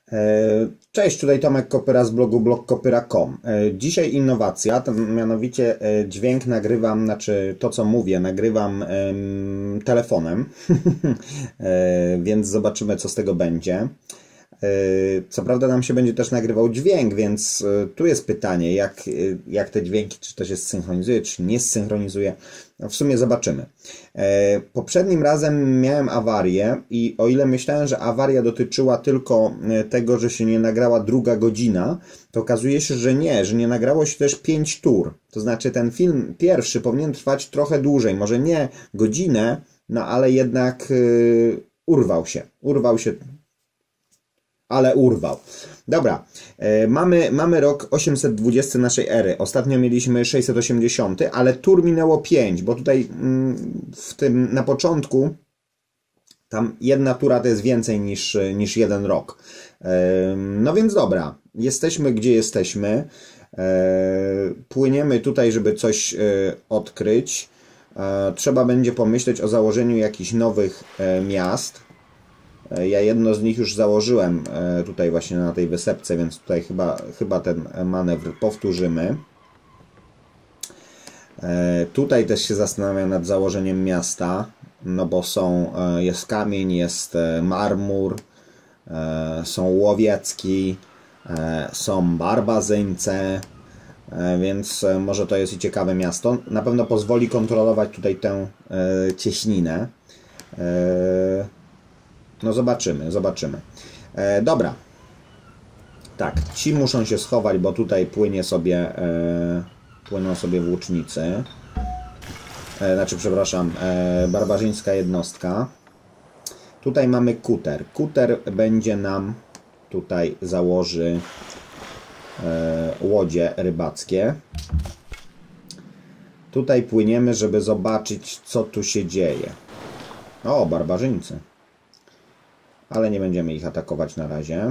Cześć, tutaj Tomek Kopyra z blogu blogkopyra.com. Dzisiaj innowacja, to mianowicie dźwięk nagrywam, znaczy to co mówię, nagrywam telefonem, więc zobaczymy co z tego będzie. Co prawda nam się będzie też nagrywał dźwięk, więc tu jest pytanie, jak te dźwięki, czy to się zsynchronizuje, czy nie zsynchronizuje. No w sumie zobaczymy. Poprzednim razem miałem awarię i o ile myślałem, że awaria dotyczyła tylko tego, że się nie nagrała druga godzina, to okazuje się, że nie nagrało się też 5 tur. To znaczy ten film pierwszy powinien trwać trochę dłużej, może nie godzinę, no ale jednak urwał się, ale urwał. Dobra, mamy rok 820 naszej ery. Ostatnio mieliśmy 680, ale tur minęło 5, bo tutaj w tym na początku tam jedna tura to jest więcej niż jeden rok. No więc dobra, jesteśmy gdzie jesteśmy. Płyniemy tutaj, żeby coś odkryć. Trzeba będzie pomyśleć o założeniu jakichś nowych miast. Ja jedno z nich już założyłem tutaj właśnie na tej wysepce, więc tutaj chyba ten manewr powtórzymy. Tutaj też się zastanawiam nad założeniem miasta, no bo jest kamień, jest marmur, są łowiecki, są barbarzyńcy, więc może to jest i ciekawe miasto. Na pewno pozwoli kontrolować tutaj tę cieśninę. No zobaczymy. Dobra. Tak, ci muszą się schować, bo tutaj płyną sobie włócznicy. Przepraszam, barbarzyńska jednostka. Tutaj mamy kuter. Kuter będzie nam tutaj założy łodzie rybackie. Tutaj płyniemy, żeby zobaczyć, co tu się dzieje. O, barbarzyńcy. Ale nie będziemy ich atakować na razie.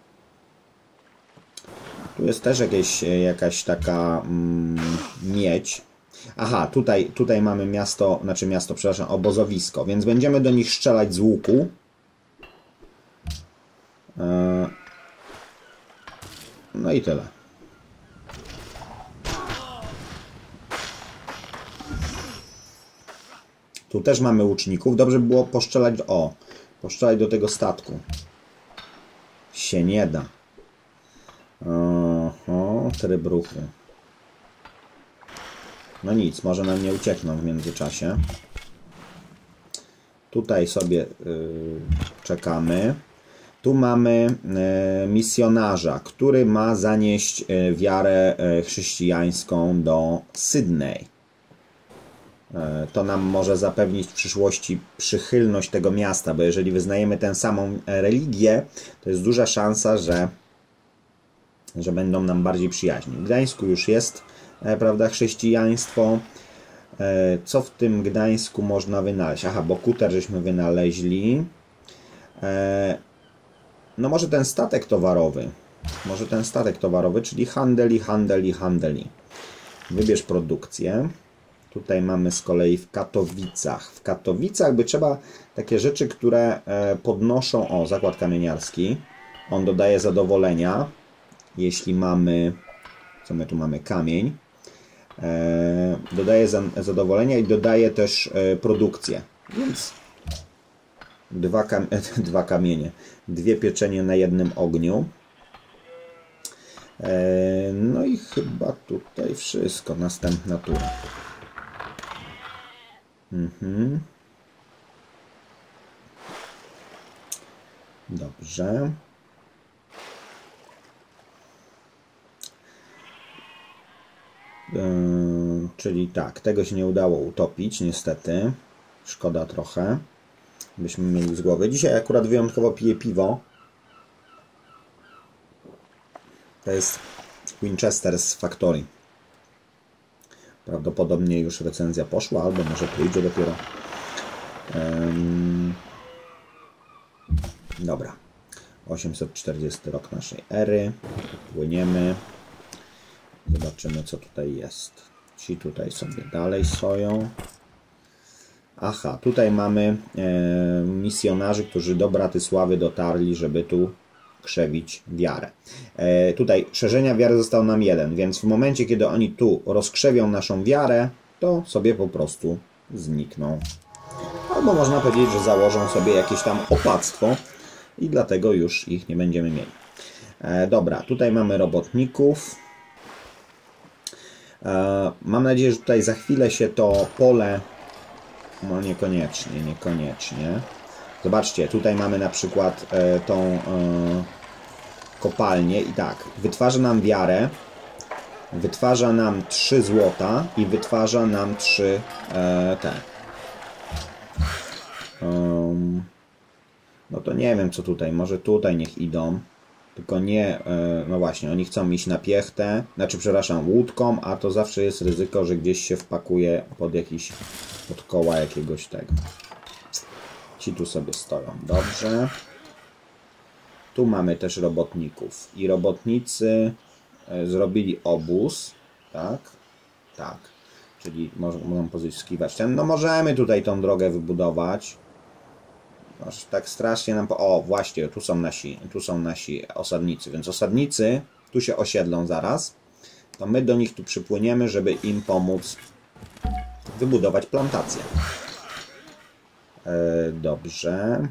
Tu jest też jakaś taka miedź. Aha, tutaj mamy obozowisko, więc będziemy do nich strzelać z łuku. No i tyle. Tu też mamy łuczników. Dobrze by było postrzelać do tego statku. Się nie da. Oho, trybruchy. No nic, może nam nie uciekną w międzyczasie. Tutaj sobie czekamy. Tu mamy misjonarza, który ma zanieść wiarę chrześcijańską do Sydney. To nam może zapewnić w przyszłości przychylność tego miasta, bo jeżeli wyznajemy tę samą religię, to jest duża szansa, że będą nam bardziej przyjaźni. W Gdańsku już jest, prawda, chrześcijaństwo. Co w tym Gdańsku można wynaleźć? Aha, bo kuter żeśmy wynaleźli. No może ten statek towarowy. Czyli handeli. Wybierz produkcję. Tutaj mamy z kolei w Katowicach. W Katowicach by trzeba takie rzeczy, które podnoszą... O, zakład kamieniarski. On dodaje zadowolenia. Jeśli mamy... Co my tu mamy? Kamień. Dodaje zadowolenia i dodaje też produkcję. Więc dwa kamienie. Dwie pieczenie na jednym ogniu. No i chyba tutaj wszystko. Następna tura. Dobrze. Czyli tak, tego się nie udało utopić, niestety. Szkoda trochę. Byśmy mieli z głowy. Dzisiaj akurat wyjątkowo piję piwo. To jest Winchester z Factory. Prawdopodobnie już recenzja poszła, albo może pójdzie dopiero. Dobra. 840 rok naszej ery. Płyniemy. Zobaczymy, co tutaj jest. Ci tutaj sobie dalej stoją. Aha, tutaj mamy misjonarzy, którzy do Bratysławy dotarli, żeby tu krzewić wiarę. Tutaj szerzenia wiary został nam 1, więc w momencie, kiedy oni tu rozkrzewią naszą wiarę, to sobie po prostu znikną. Albo można powiedzieć, że założą sobie jakieś tam opactwo i dlatego już ich nie będziemy mieli. Dobra, tutaj mamy robotników. Mam nadzieję, że tutaj za chwilę się to pole... No niekoniecznie. Zobaczcie, tutaj mamy na przykład tą kopalnię i tak, wytwarza nam wiarę, wytwarza nam 3 złota i wytwarza nam 3 te. No to nie wiem co tutaj, może tutaj niech idą. Tylko nie, no właśnie, oni chcą iść na piechtę, znaczy przepraszam, łódką, a to zawsze jest ryzyko, że gdzieś się wpakuje pod koła jakiegoś tego. Ci tu sobie stoją, dobrze. Tu mamy też robotników i robotnicy zrobili obóz, tak, tak, czyli mogą pozyskiwać ten, no możemy tutaj tą drogę wybudować. Aż tak strasznie nam... O, właśnie, tu są nasi osadnicy. Więc osadnicy tu się osiedlą zaraz. To my do nich tu przypłyniemy, żeby im pomóc wybudować plantację. Dobrze.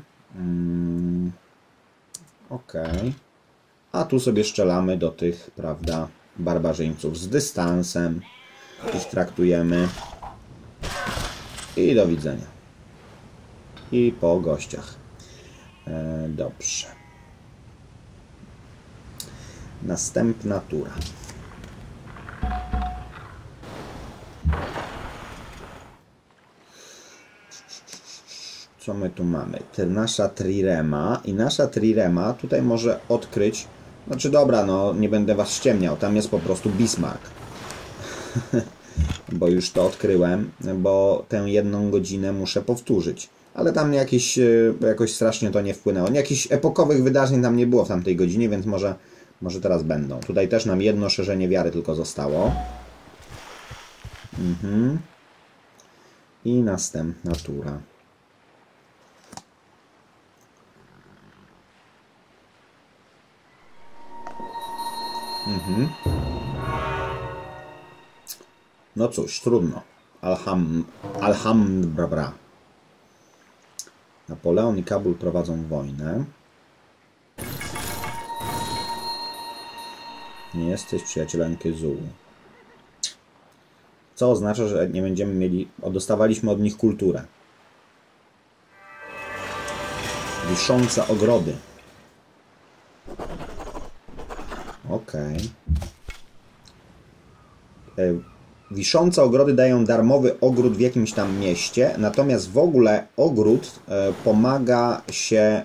Ok. A tu sobie strzelamy do tych, prawda, barbarzyńców z dystansem. Ich traktujemy. I do widzenia. I po gościach. Dobrze. Następna tura. Co my tu mamy? Nasza trirema. I nasza trirema tutaj może odkryć... Znaczy dobra, no nie będę was ściemniał. Tam jest po prostu Bismarck. Bo już to odkryłem. Bo tę 1 godzinę muszę powtórzyć. Ale tam jakoś strasznie to nie wpłynęło. Jakichś epokowych wydarzeń tam nie było w tamtej godzinie, więc może teraz będą. Tutaj też nam 1 szerzenie wiary tylko zostało. I następna tura. No cóż, trudno. Alhambra. Napoleon i Kabul prowadzą wojnę. Nie jesteś przyjacielem Kezu. Co oznacza, że nie będziemy mieli... Dostawaliśmy od nich kulturę. Wiszące ogrody. Okej. Wiszące ogrody dają darmowy ogród w jakimś tam mieście, natomiast w ogóle ogród pomaga się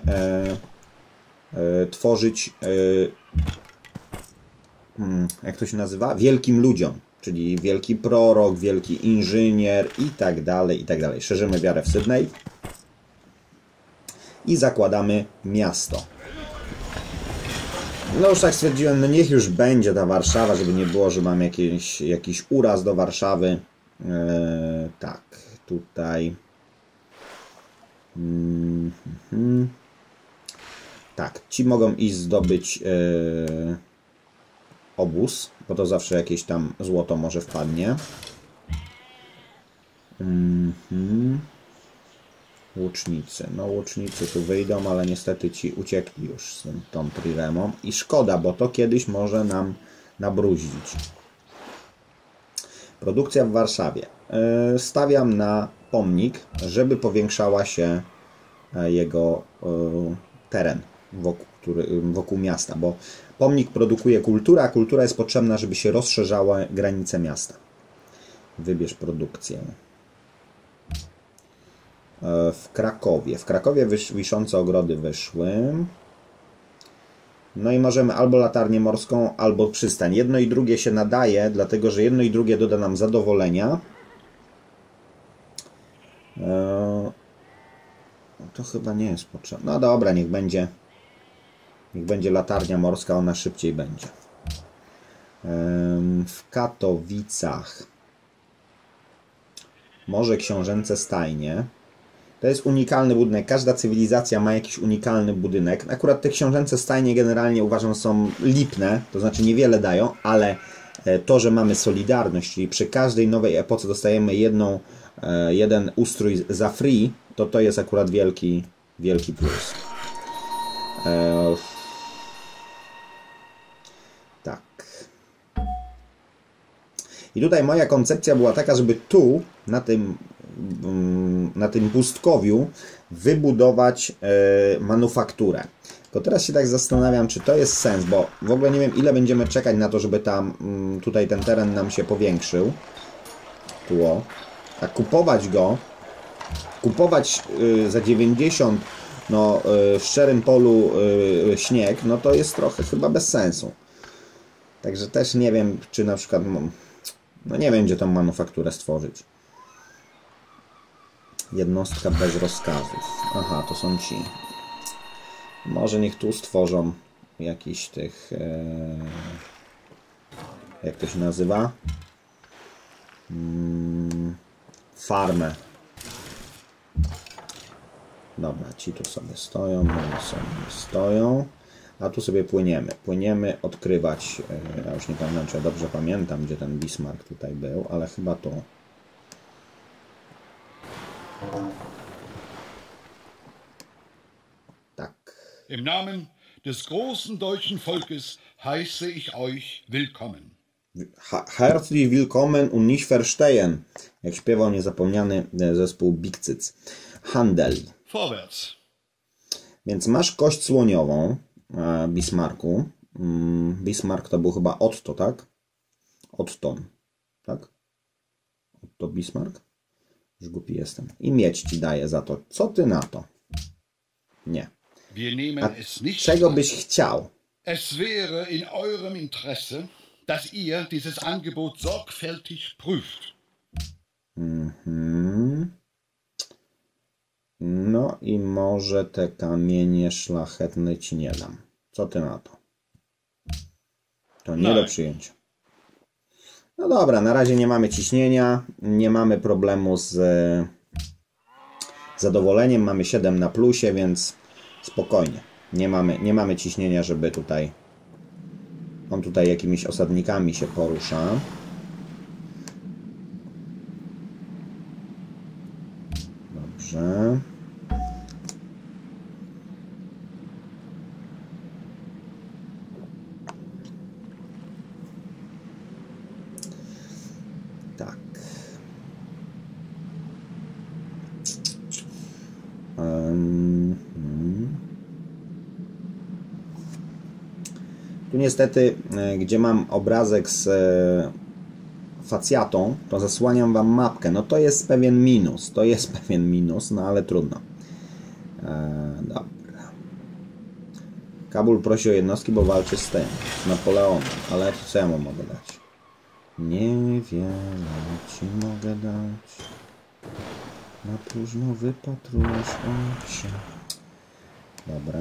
tworzyć, jak to się nazywa? Wielkim ludziom, czyli wielki prorok, wielki inżynier i tak dalej, i tak dalej. Szerzymy wiarę w Sydney i zakładamy miasto. No już tak stwierdziłem, no niech już będzie ta Warszawa, żeby nie było, że mam jakiś uraz do Warszawy. Tak, tutaj. Tak, ci mogą iść zdobyć obóz, bo to zawsze jakieś tam złoto może wpadnie. Łucznicy. No łucznicy tu wyjdą, ale niestety ci uciekli już z tą triremą. I szkoda, bo to kiedyś może nam nabruździć. Produkcja w Warszawie. Stawiam na pomnik, żeby powiększała się jego teren wokół miasta, bo pomnik produkuje kulturę, a kultura jest potrzebna, żeby się rozszerzały granice miasta. Wybierz produkcję. W Krakowie. W Krakowie wiszące ogrody wyszły. No i możemy albo latarnię morską, albo przystań. Jedno i drugie się nadaje, dlatego że jedno i drugie doda nam zadowolenia. To chyba nie jest potrzebne. No dobra, niech będzie latarnia morska, ona szybciej będzie. W Katowicach Morze Książęce stajnie. To jest unikalny budynek. Każda cywilizacja ma jakiś unikalny budynek. Akurat te książęce stajnie generalnie uważam są lipne, to znaczy niewiele dają, ale to, że mamy solidarność, czyli przy każdej nowej epoce dostajemy jeden ustrój za free, to jest akurat wielki plus. Tak. I tutaj moja koncepcja była taka, żeby tu, na tym pustkowiu, wybudować manufakturę. Tylko teraz się tak zastanawiam, czy to jest sens, bo w ogóle nie wiem, ile będziemy czekać na to, żeby tutaj ten teren nam się powiększył. Tu, a kupować za 90 w szczerym polu śnieg, no to jest trochę chyba bez sensu. Także też nie wiem, czy na przykład, no nie wiem, gdzie tą manufakturę stworzyć. Jednostka bez rozkazów. Aha, to są ci. Może niech tu stworzą jakiś tych... jak to się nazywa? Farmę. Dobra, ci tu sobie stoją, oni sobie stoją. A tu sobie płyniemy. Płyniemy odkrywać... ja już nie pamiętam, czy ja dobrze pamiętam, gdzie ten Bismarck tutaj był, ale chyba tu. Tak. Im Namen des großen deutschen Volkes heiße ich euch willkommen. Herzlich willkommen und nicht verstehen. Jak śpiewał niezapomniany zespół Big Cyc. Handel. Vorwärts. Więc masz kość słoniową, Bismarcku. Bismarck to był chyba Otto, tak? Otton, tak? Otto Bismarck? Już głupi jestem. I miedź ci daje za to. Co ty na to? Nie. A czego byś chciał? Es wäre in eurem Interesse, dass ihr dieses Angebot sorgfältig prüft. No i może te kamienie szlachetne ci nie dam. Co ty na to? To nie do przyjęcia. No dobra, na razie nie mamy ciśnienia, nie mamy problemu z zadowoleniem, mamy 7 na plusie, więc spokojnie. Nie mamy ciśnienia, żeby tutaj... On tutaj jakimiś osadnikami się porusza. Dobrze. Tak. Tu niestety, gdzie mam obrazek z facjatą, to zasłaniam wam mapkę. No to jest pewien minus, no ale trudno. Dobra. Kabul prosi o jednostki, bo walczy z tym, z Napoleonem, ale co ja mu mogę dać? Niewiele ci mogę dać. Na próżno wypatrujesz oczy. Dobra.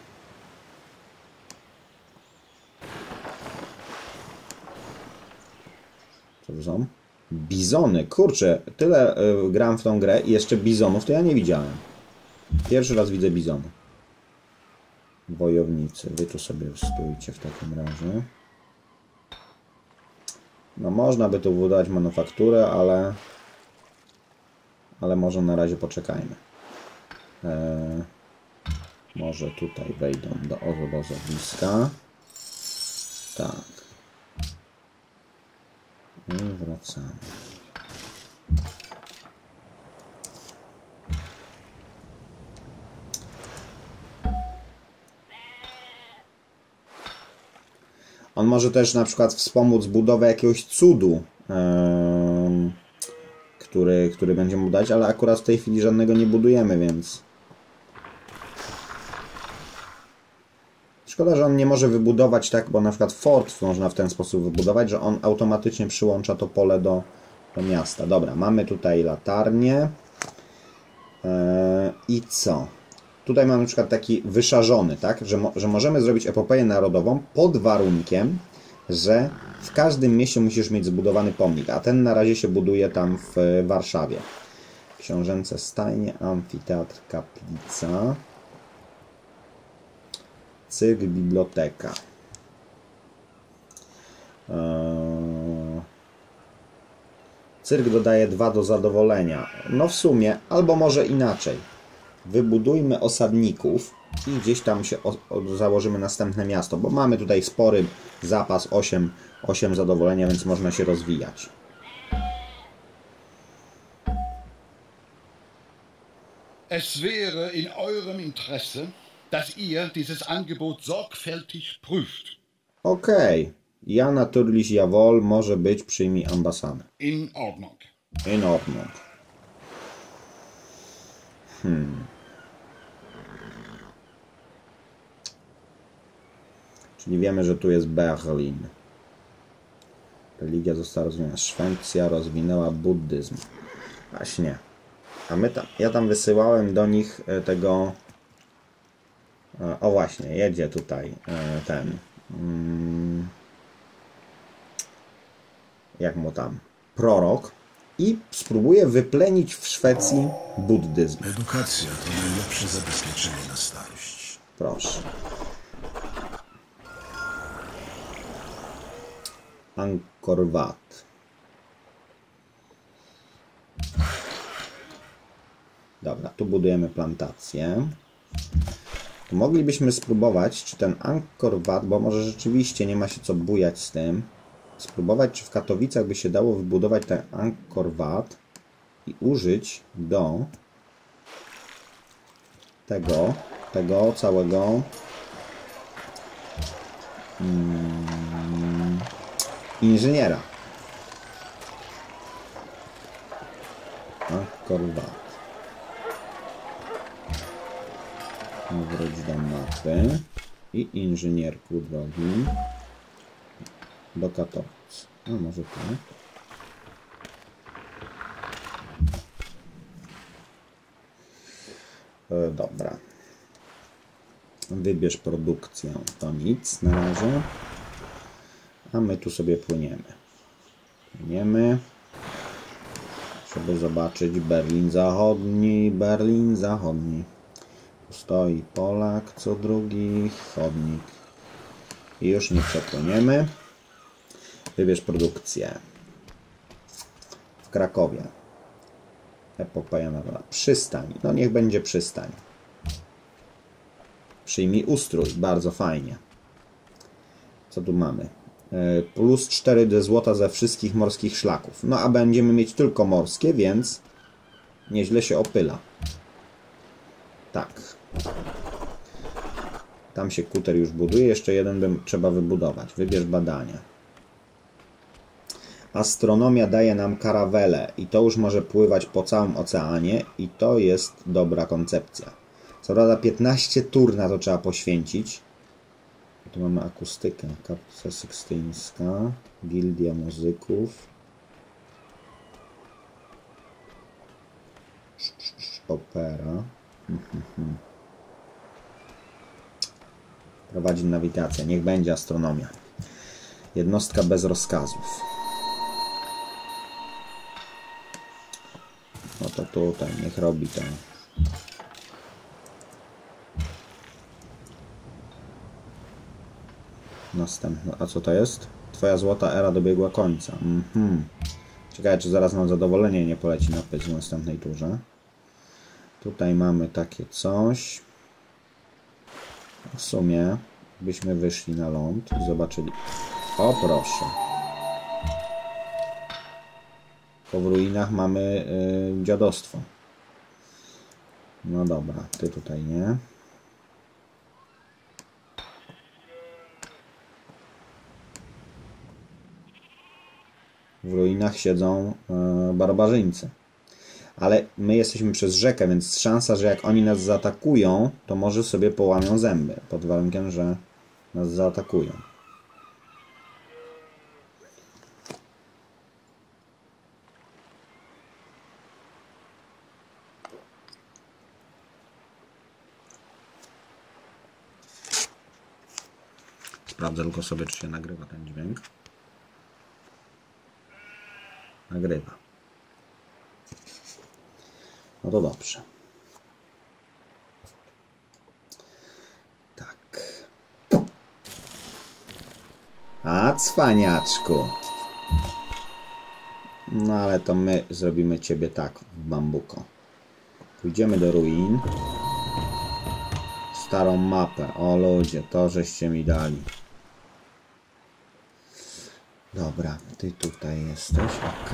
Co to są? Bizony. Kurczę, tyle gram w tą grę i jeszcze bizonów to ja nie widziałem. Pierwszy raz widzę bizony. Wojownicy. Wy tu sobie stójcie w takim razie. No można by tu budować manufakturę, ale może na razie poczekajmy. Może tutaj wejdą do obozowiska. Tak. I wracamy. On może też na przykład wspomóc budowę jakiegoś cudu, który będziemy budować, ale akurat w tej chwili żadnego nie budujemy, więc... Szkoda, że on nie może wybudować tak, bo na przykład fort można w ten sposób wybudować, że on automatycznie przyłącza to pole do miasta. Dobra, mamy tutaj latarnię. I co? Tutaj mamy na przykład taki wyszarzony, tak? Że możemy zrobić epopeję narodową pod warunkiem, że w każdym mieście musisz mieć zbudowany pomnik, a ten na razie się buduje tam w Warszawie. Książęce stajnie, amfiteatr, kaplica, cyrk, biblioteka. Cyrk dodaje 2 do zadowolenia. No w sumie, albo może inaczej. Wybudujmy osadników i gdzieś tam się założymy następne miasto, bo mamy tutaj spory zapas 8 zadowolenia, więc można się rozwijać. Es wäre in eurem Interesse, dass ihr dieses Angebot sorgfältig prüft. Okej. Ja natürlich jawohl, może być, przyjmij ambasadę. In Ordnung. In Ordnung. Czyli wiemy, że tu jest Berlin. Religia została rozwinięta. Szwecja rozwinęła buddyzm. Właśnie. A ja tam wysyłałem do nich tego... O właśnie, jedzie tutaj ten... Jak mu tam? Prorok. I spróbuję wyplenić w Szwecji buddyzm. Edukacja to najlepsze zabezpieczenie na starość. Proszę. Angkor Wat. Dobra, tu budujemy plantację. To moglibyśmy spróbować, czy ten Angkor Wat, bo może rzeczywiście nie ma się co bujać z tym, spróbować, czy w Katowicach by się dało wybudować ten Angkor Wat i użyć do tego całego inżyniera. Angkor Wat. Wróć do mapy i inżynierku drogi do Katowic. A może tu? Dobra. Wybierz produkcję. To nic na razie. A my tu sobie płyniemy. Żeby zobaczyć Berlin Zachodni. Berlin Zachodni. Tu stoi Polak, co drugi chodnik. I już nie przepłyniemy. Wybierz produkcję. W Krakowie. Epopeja narodowa. Przystań. No niech będzie przystań. Przyjmij ustrój. Bardzo fajnie. Co tu mamy? Plus 4 złota ze wszystkich morskich szlaków. No a będziemy mieć tylko morskie, więc nieźle się opyla. Tak. Tam się kuter już buduje. Jeszcze jeden trzeba wybudować. Wybierz badania. Astronomia daje nam karawelę i to już może pływać po całym oceanie i to jest dobra koncepcja. Co prawda 15 tur na to trzeba poświęcić. Tu mamy akustykę. Kaplica Sykstyńska. Gildia muzyków. Opera. Prowadzi nawigację. Niech będzie astronomia. Jednostka bez rozkazów. No to tutaj niech robi to. Następne. A co to jest? Twoja złota era dobiegła końca. Ciekawe, czy zaraz nam zadowolenie nie poleci na pyć w następnej turze. Tutaj mamy takie coś. W sumie byśmy wyszli na ląd i zobaczyli. O proszę. Po w ruinach mamy dziadostwo. No dobra, ty tutaj nie. W ruinach siedzą barbarzyńcy. Ale my jesteśmy przez rzekę, więc szansa, że jak oni nas zaatakują, to może sobie połamią zęby. Pod warunkiem, że nas zaatakują. Sprawdzę tylko sobie, czy się nagrywa ten dźwięk. Nagrywa. No to dobrze. Tak. A, cwaniaczku. No ale to my zrobimy ciebie tak w bambuko. Pójdziemy do ruin. Starą mapę. O ludzie, to żeście mi dali. Dobra, ty tutaj jesteś, ok.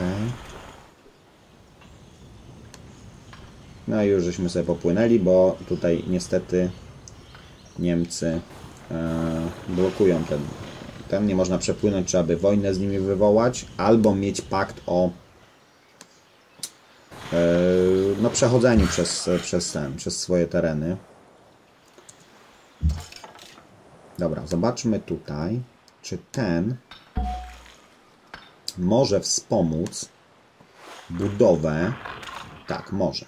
No i już żeśmy sobie popłynęli, bo tutaj niestety Niemcy blokują ten. Nie można przepłynąć, trzeba by wojnę z nimi wywołać, albo mieć pakt o no, przechodzeniu przez swoje tereny. Dobra, zobaczmy tutaj, czy ten może wspomóc budowę. Tak, może.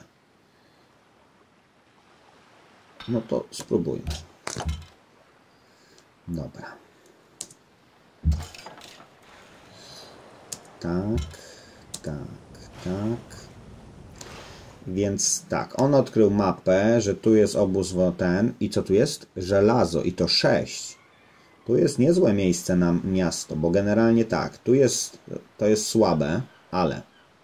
No to spróbujmy. Dobra. Tak, tak, tak. Więc tak, on odkrył mapę, że tu jest obóz ten. I co tu jest? Żelazo. I to 6. Tu jest niezłe miejsce na miasto, bo generalnie tak, to jest słabe, ale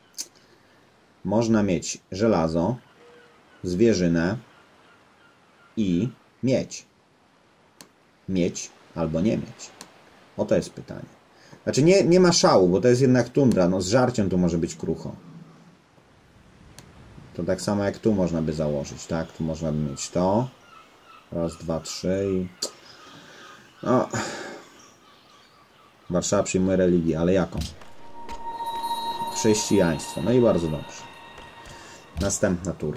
można mieć żelazo, zwierzynę i mieć. Mieć albo nie mieć. Oto jest pytanie. Znaczy nie ma szału, bo to jest jednak tundra. No z żarciem tu może być krucho. To tak samo jak tu można by założyć, tak? Tu można by mieć to. Raz, dwa, trzy i... No. Warszawa przyjmuje religię, ale jaką? Chrześcijaństwo. No i bardzo dobrze. Następna tura.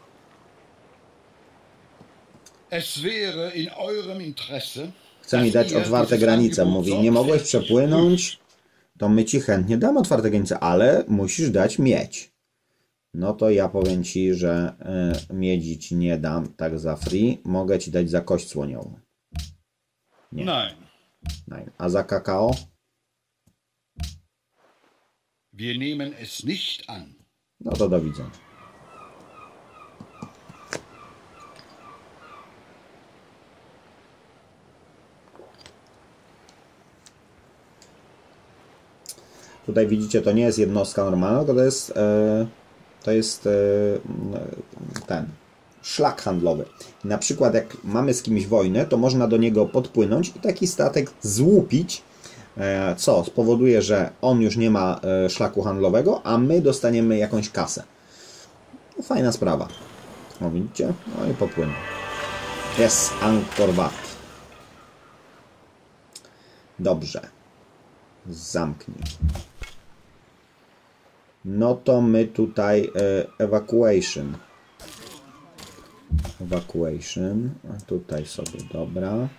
Es wäre in eurem Interesse, Chce mi dać otwarte granice. Mówi, nie mogłeś przepłynąć, to my ci chętnie damy otwarte granice, ale musisz dać miedź. No to ja powiem ci, że miedzi ci nie dam tak za free. Mogę ci dać za kość słoniową. Nie. Nein. Nein. A za kakao? Wir nehmen es nicht an. No to do widzenia. Tutaj widzicie, to nie jest jednostka normalna, tylko to jest ten szlak handlowy. Na przykład jak mamy z kimś wojnę, to można do niego podpłynąć i taki statek złupić, co spowoduje, że on już nie ma szlaku handlowego, a my dostaniemy jakąś kasę. No, fajna sprawa. O, widzicie? No i popłynął. Jest Angkor Wat. Dobrze. Zamknij. No to my tutaj evacuation. Evacuation. A tutaj sobie, dobra.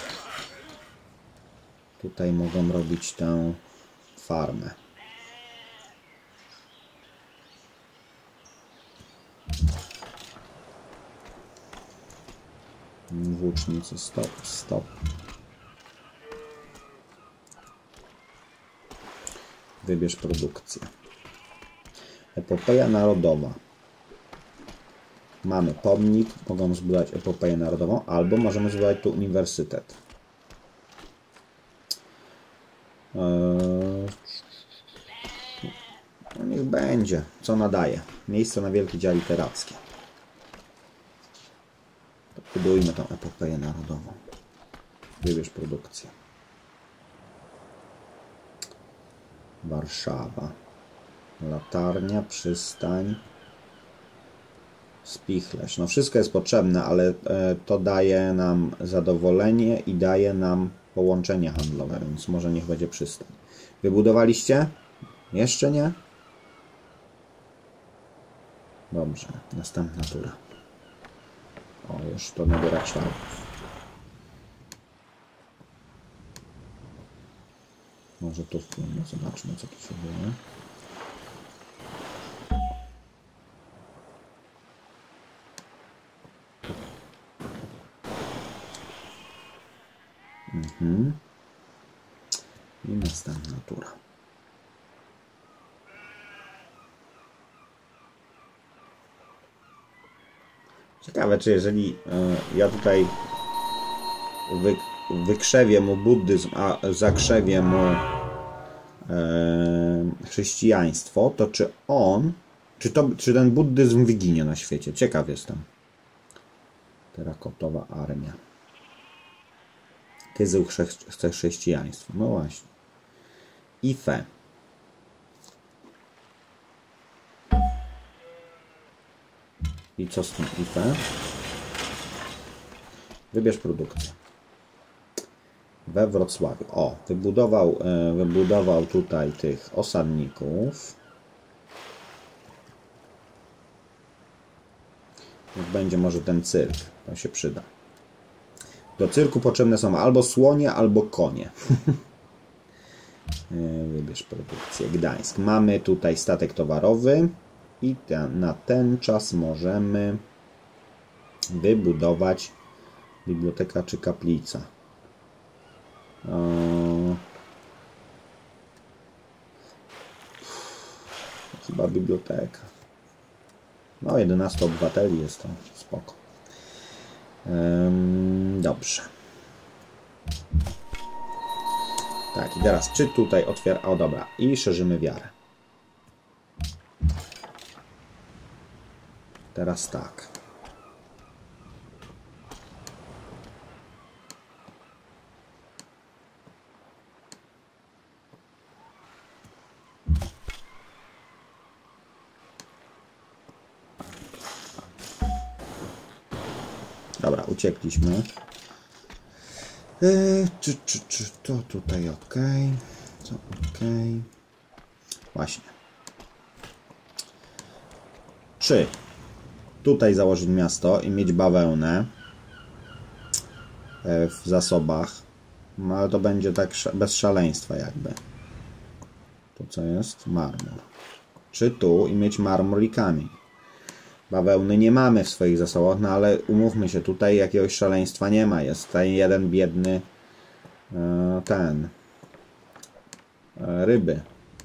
Tutaj mogą robić tę farmę. Włócznicy, stop, stop. Wybierz produkcję. Epopeja narodowa. Mamy pomnik, mogą zbudować epopeję narodową, albo możemy zbudować tu uniwersytet. No niech będzie, co nadaje. Miejsce na wielkie dzieła literackie. To budujmy tą epopeję narodową. Wybierz produkcję. Warszawa. Latarnia, przystań. Spichlerz. No wszystko jest potrzebne, ale to daje nam zadowolenie i daje nam połączenie handlowe, więc może niech będzie przystań. Wybudowaliście? Jeszcze nie? Dobrze, następna tura. O, już to nabiera kształtów. Może tu wpłynie, zobaczmy co tu się dzieje. I następna tura. Ciekawe, czy jeżeli ja tutaj wykrzewię mu buddyzm, a zakrzewię mu chrześcijaństwo, to czy on, czy ten buddyzm wyginie na świecie? Ciekaw jestem. Terakotowa armia. Kyzył chce chrześcijaństwo. No właśnie. Ife. I co z tym Ife? Wybierz produkcję. We Wrocławiu. O, wybudował tutaj tych osadników. Niech będzie może ten cyrk. To się przyda. Do cyrku potrzebne są albo słonie, albo konie. Wybierz produkcję. Gdańsk. Mamy tutaj statek towarowy i na ten czas możemy wybudować biblioteka czy kaplica. Chyba biblioteka. No, 11 obywateli jest to. Spoko. Dobrze. Tak, i teraz czy tutaj otwiera... O, dobra. I szerzymy wiarę. Teraz tak. Dobra, uciekliśmy. Czy to tutaj ok? Co ok? Właśnie. Czy tutaj założyć miasto i mieć bawełnę w zasobach? No ale to będzie tak bez szaleństwa jakby. Tu co jest? Marmur. Czy tu i mieć marmur i kamień? Bawełny nie mamy w swoich zasobach, no ale umówmy się, tutaj jakiegoś szaleństwa nie ma. Jest ten jeden biedny ryby.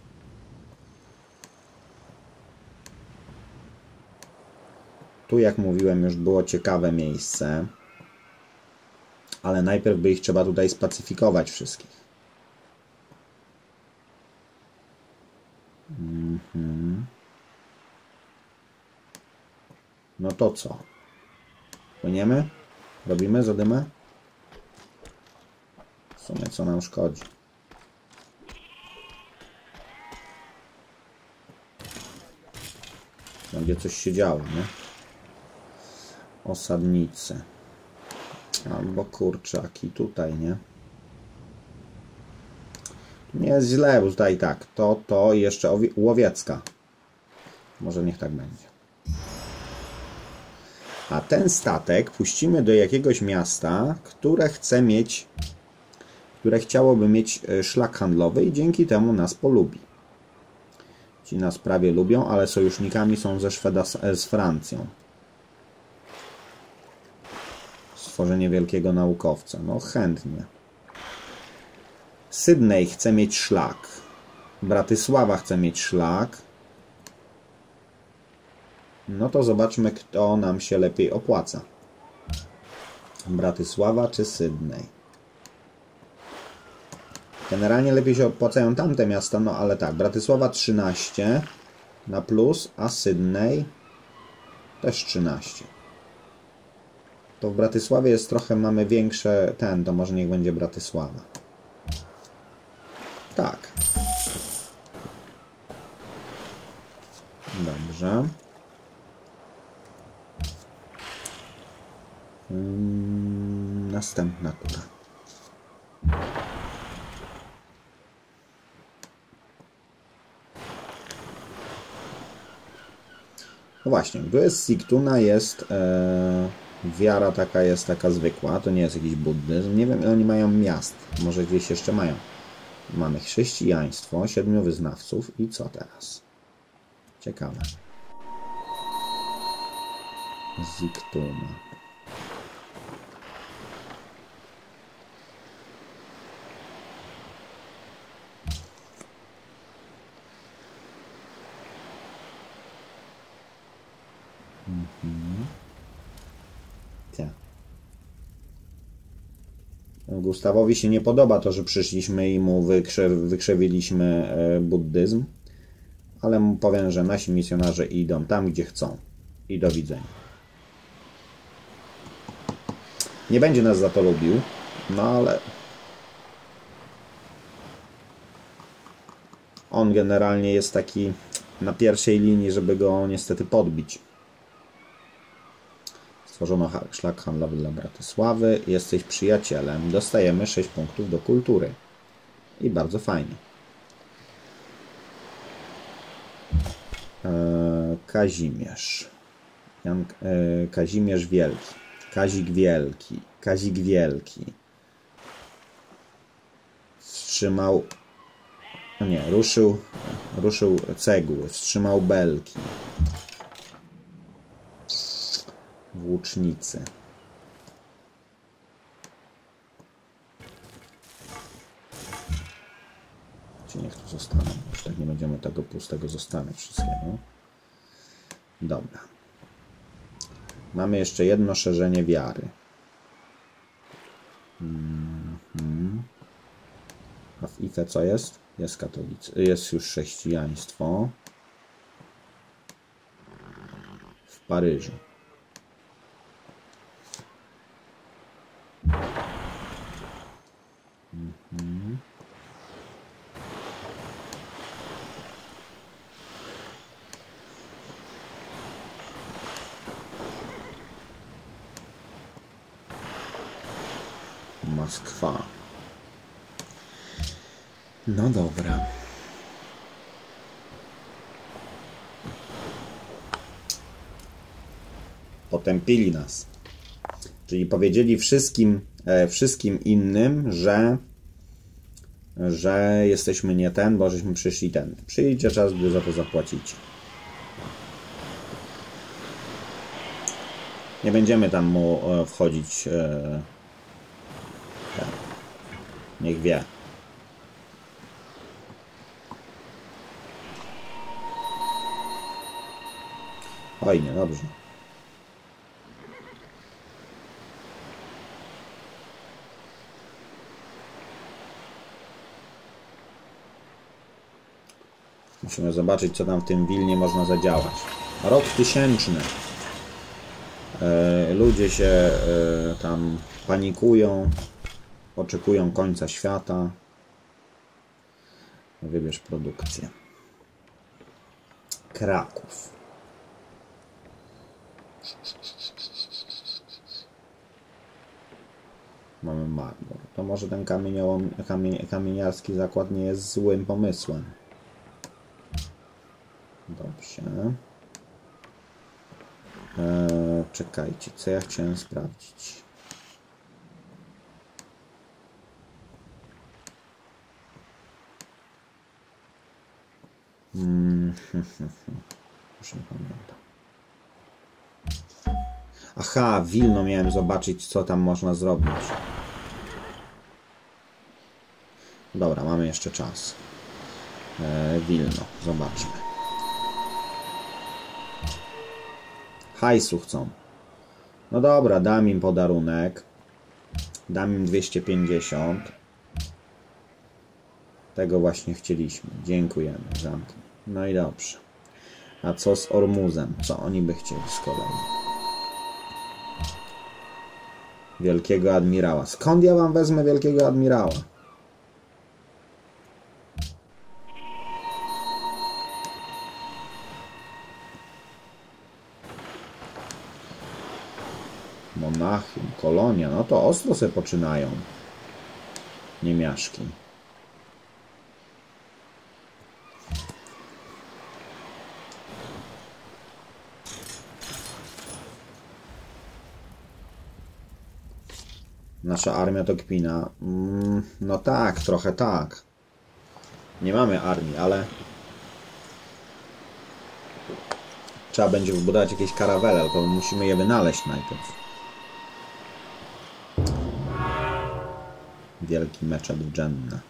Tu, jak mówiłem, już było ciekawe miejsce, ale najpierw by ich trzeba tutaj spacyfikować wszystkich. No to co? Płyniemy? Robimy zadymę? W sumie co nam szkodzi? Będzie coś się działo, nie? Osadnicy. Albo kurczaki tutaj, nie? Nie jest źle, bo tutaj tak. To jeszcze łowiecka. Może niech tak będzie. A ten statek puścimy do jakiegoś miasta, które chciałoby mieć szlak handlowy i dzięki temu nas polubi. Ci nas prawie lubią, ale sojusznikami są z Francją. Stworzenie wielkiego naukowca. No chętnie. Sydney chce mieć szlak. Bratysława chce mieć szlak. No to zobaczmy, kto nam się lepiej opłaca. Bratysława czy Sydney? Generalnie lepiej się opłacają tamte miasta, no ale tak. Bratysława 13 na plus, a Sydney też 13. To w Bratysławie jest trochę, mamy większe to może niech będzie Bratysława. Tak. Dobrze. Następna tura. No właśnie, tu jest Sigtuna, jest wiara taka zwykła, to nie jest jakiś buddyzm. Nie wiem, ile oni mają miast. Może gdzieś jeszcze mają. Mamy chrześcijaństwo, 7 wyznawców i co teraz? Ciekawe. Sigtuna. Gustawowi się nie podoba to, że przyszliśmy i mu wykrzewiliśmy buddyzm, ale mu powiem, że nasi misjonarze idą tam, gdzie chcą. I do widzenia. Nie będzie nas za to lubił, no ale on generalnie jest taki na pierwszej linii, żeby go niestety podbić. Stworzono szlak handlowy dla Bratysławy. Jesteś przyjacielem. Dostajemy 6 punktów do kultury. I bardzo fajnie. Kazimierz. Kazimierz Wielki. Kazik Wielki. Kazik Wielki. Wstrzymał... No nie, ruszył cegły. Wstrzymał belki. Włócznicy. Czy niech tu zostaną. Już tak nie będziemy tego pustego zostawiać wszystkiego. Dobra. Mamy jeszcze jedno szerzenie wiary. A w Ife co jest? Jest katolicy. Jest już chrześcijaństwo. W Paryżu. Moskwa. No dobra. Potępili nas. Czyli powiedzieli wszystkim innym, że jesteśmy nie ten, bo żeśmy przyszli ten. Przyjdzie czas, gdy za to zapłacicie. Nie będziemy tam mu wchodzić. Niech wie. Oj, nie, dobrze. Musimy zobaczyć, co tam w tym Wilnie można zadziałać. Rok 1000. Ludzie się tam panikują. Oczekują końca świata. Wybierz produkcję. Kraków. Mamy marmur. To może ten kamieniarski zakład nie jest złym pomysłem. Dobrze. Czekajcie, co ja chciałem sprawdzić. Już nie pamiętam. Aha, Wilno miałem zobaczyć, co tam można zrobić. Dobra, mamy jeszcze czas. Wilno, zobaczmy. Hajsu chcą. No dobra, dam im podarunek. Dam im 250. Tego właśnie chcieliśmy. Dziękujemy za to. No i dobrze. A co z Ormuzem? Co oni by chcieli z kolei? Wielkiego admirała. Skąd ja wam wezmę wielkiego admirała? Monachium, kolonia. No to ostro se poczynają. Niemiaszki. Nasza armia to kpina. No tak, trochę tak. Nie mamy armii, ale trzeba będzie wybudować jakieś karawele, tylko musimy je wynaleźć najpierw. Wielki meczet w Dżennę.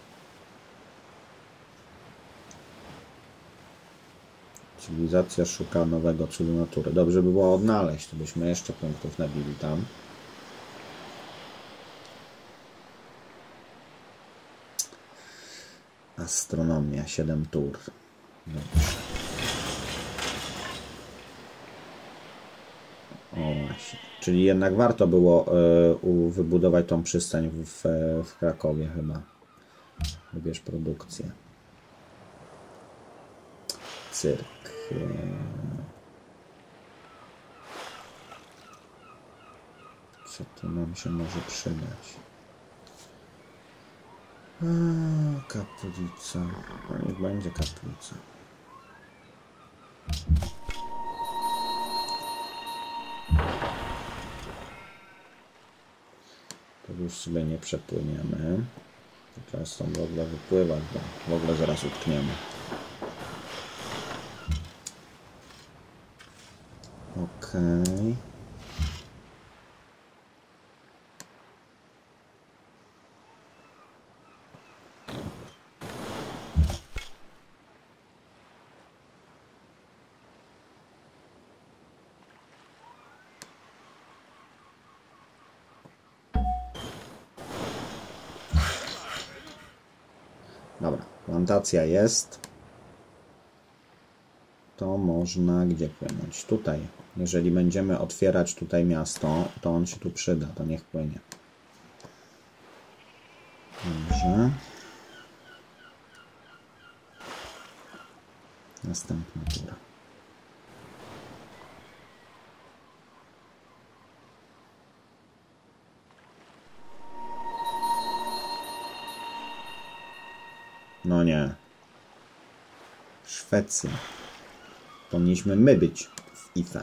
Cywilizacja szuka nowego cudu natury. Dobrze by było odnaleźć, to byśmy jeszcze punktów nabili tam. Astronomia, 7 tur. Dobrze. O właśnie. Czyli jednak warto było wybudować tą przystań w Krakowie chyba. Wybierz produkcję. Cyrk. Co tu nam się może przydać? Kaplica. No niech będzie kaplica. To już sobie nie przepłyniemy. Trzeba stąd w ogóle wypływać, bo w ogóle zaraz utkniemy. Okej. Dobra, plantacja jest. To można gdzie płynąć? Tutaj. Jeżeli będziemy otwierać tutaj miasto, to on się tu przyda, to niech płynie. Dobrze. Następna tura. No nie. Szwecja. Powinniśmy my być w IFE.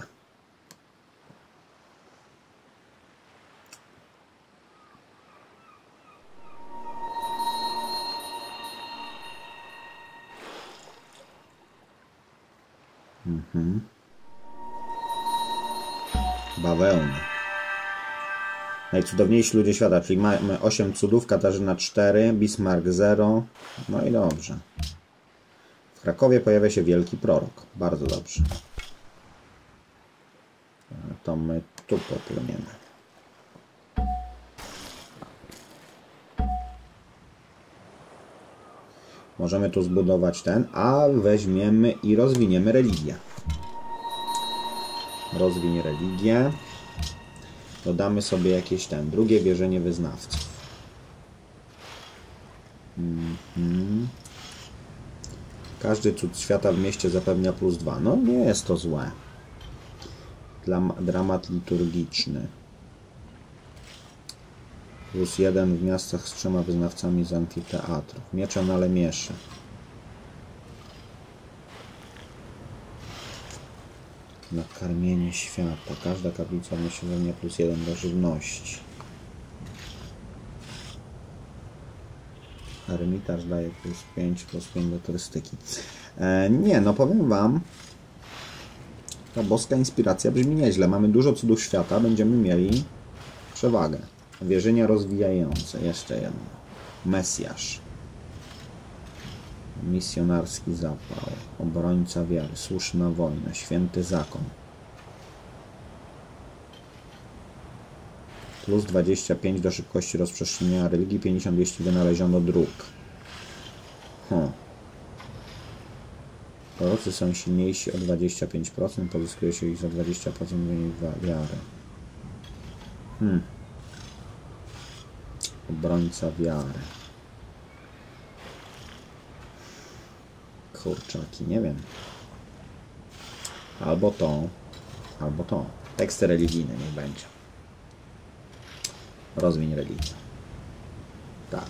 Bawełny. Najcudowniejsi ludzie świata, czyli mamy 8 cudów, Katarzyna 4, Bismarck 0. No i dobrze. W Krakowie pojawia się wielki prorok. Bardzo dobrze. To my tu popłyniemy. Możemy tu zbudować ten, a weźmiemy i rozwiniemy religię. Rozwiń religię. Dodamy sobie jakieś drugie wierzenie wyznawców. Każdy cud świata w mieście zapewnia +2. No nie jest to złe. Dramat liturgiczny. +1 w miastach z 3 wyznawcami z amfiteatrów. Miecze na Lemiesze. Nakarmienie świata. Każda kaplica ma siedzenie +1 do żywności. Ermitaż daje +5 do turystyki. Nie, no powiem wam, ta boska inspiracja brzmi nieźle. Mamy dużo cudów świata, będziemy mieli przewagę. Wierzenia rozwijające. Jeszcze jedno. Mesjasz. Misjonarski zapał. Obrońca wiary. Słuszna wojna. Święty zakon. +25 do szybkości rozprzestrzeniania religii. 50 jeśli wynaleziono dróg. Prorocy są silniejsi o 25%. Pozyskuje się ich za 20% mniej wiary. Obrońca wiary. Kurczaki, nie wiem. Albo to, albo to. Teksty religijne niech będzie. Rozwiń religię. Tak.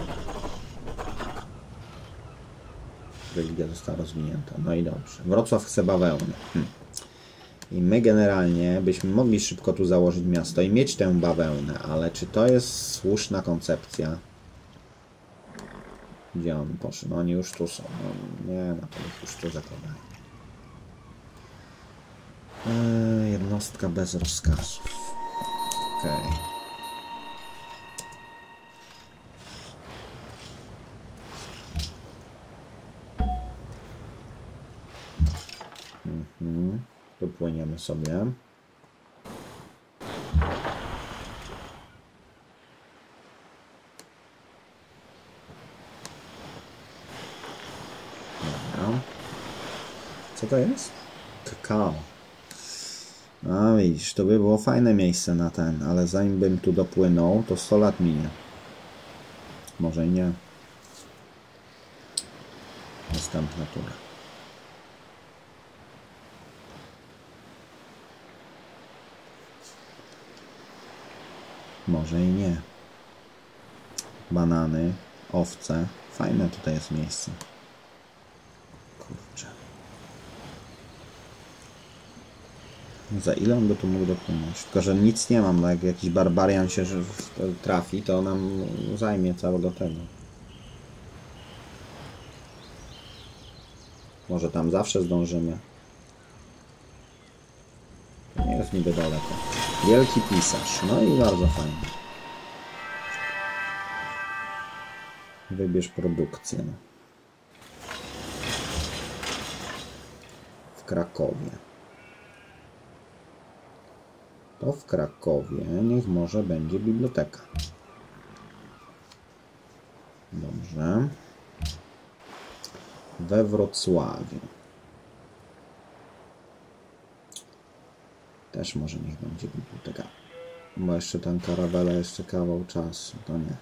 Religia została rozwinięta. No i dobrze. Wrocław chce bawełny. I my generalnie byśmy mogli szybko tu założyć miasto i mieć tę bawełnę, ale czy to jest słuszna koncepcja? Gdzie on poszedł? No oni już tu są. No, nie, no to już tu zakładali. Jednostka bez rozkazów. Okej. Popłyniemy sobie. Co to jest? Kakao. A widzisz, to by było fajne miejsce na ten, ale zanim bym tu dopłynął, to 100 lat minie. Może i nie. Następna tura. Może i nie. Banany, owce. Fajne tutaj jest miejsce. Kurczę. Za ile on by tu mógł dopłynąć? Tylko, że nic nie mam, no jak jakiś barbarian się trafi, to nam zajmie całego tego. Może tam zawsze zdążymy. To nie jest niby daleko. Wielki pisarz. No i bardzo fajnie. Wybierz produkcję. W Krakowie. To w Krakowie niech może będzie biblioteka. Dobrze. We Wrocławiu. Też może niech będzie biblioteka. Bo jeszcze ten Karawela jeszcze kawał czasu. To nie.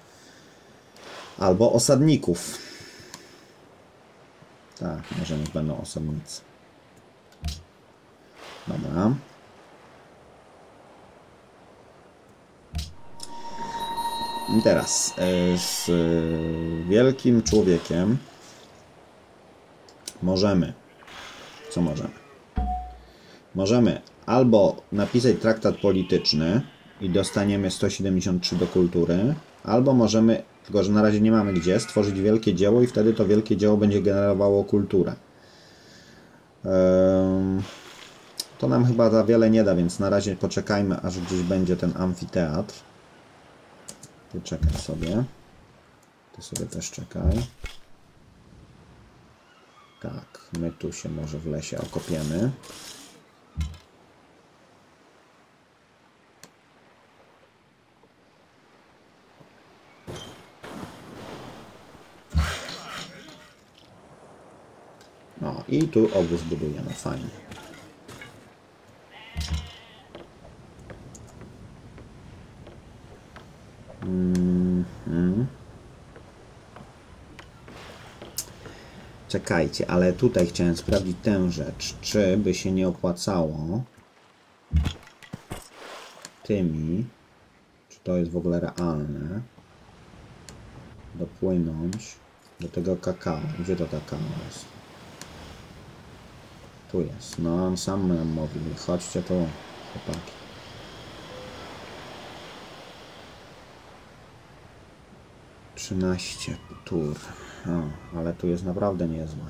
Albo osadników. Tak, może niech będą osadnicy. Dobra. I teraz z wielkim człowiekiem możemy. Co możemy? Możemy albo napisać traktat polityczny i dostaniemy 173 do kultury, albo możemy, tylko że na razie nie mamy gdzie, stworzyć wielkie dzieło i wtedy to wielkie dzieło będzie generowało kulturę. To nam chyba za wiele nie da, więc na razie poczekajmy, aż gdzieś będzie ten amfiteatr. Ty czekaj sobie. Ty sobie też czekaj. Tak, my tu się może w lesie okopiemy. No i tu obóz budujemy, fajnie. Czekajcie, ale tutaj chciałem sprawdzić tę rzecz, czy by się nie opłacało tymi, czy to jest w ogóle realne, dopłynąć do tego kakao. Gdzie to kakao jest? Tu jest. No, on sam nam mówił. Chodźcie tu, chłopaki. Trzynaście tur. O, ale tu jest naprawdę niezłe.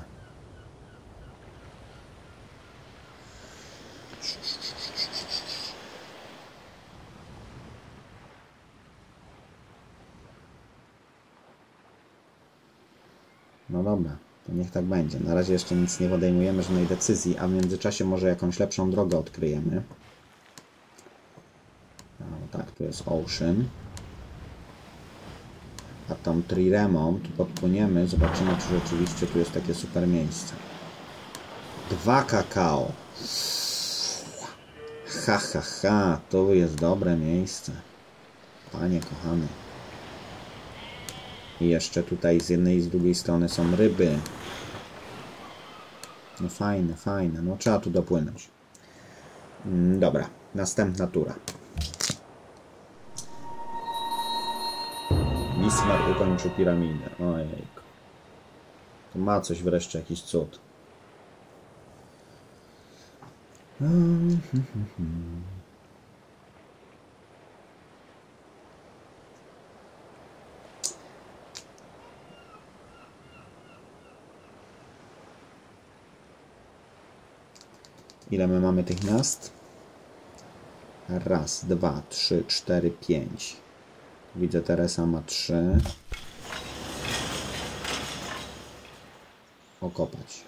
No dobra, to niech tak będzie. Na razie jeszcze nic nie podejmujemy, żadnej decyzji, a w międzyczasie może jakąś lepszą drogę odkryjemy. No tak, tu jest Ocean. A tam Triremą, tu podpłyniemy, zobaczymy, czy rzeczywiście tu jest takie super miejsce. 2 kakao. Ha, ha, ha, to jest dobre miejsce. Panie kochany. I jeszcze tutaj z jednej i z drugiej strony są ryby. No fajne, fajne. No trzeba tu dopłynąć. Dobra, następna tura. Bismarck ukończył piramidę. Ojejku. To ma coś wreszcie, jakiś cud. Ile my mamy tych miast? Raz, 2, 3, 4, 5. Widzę, Teresa ma 3. Okopać.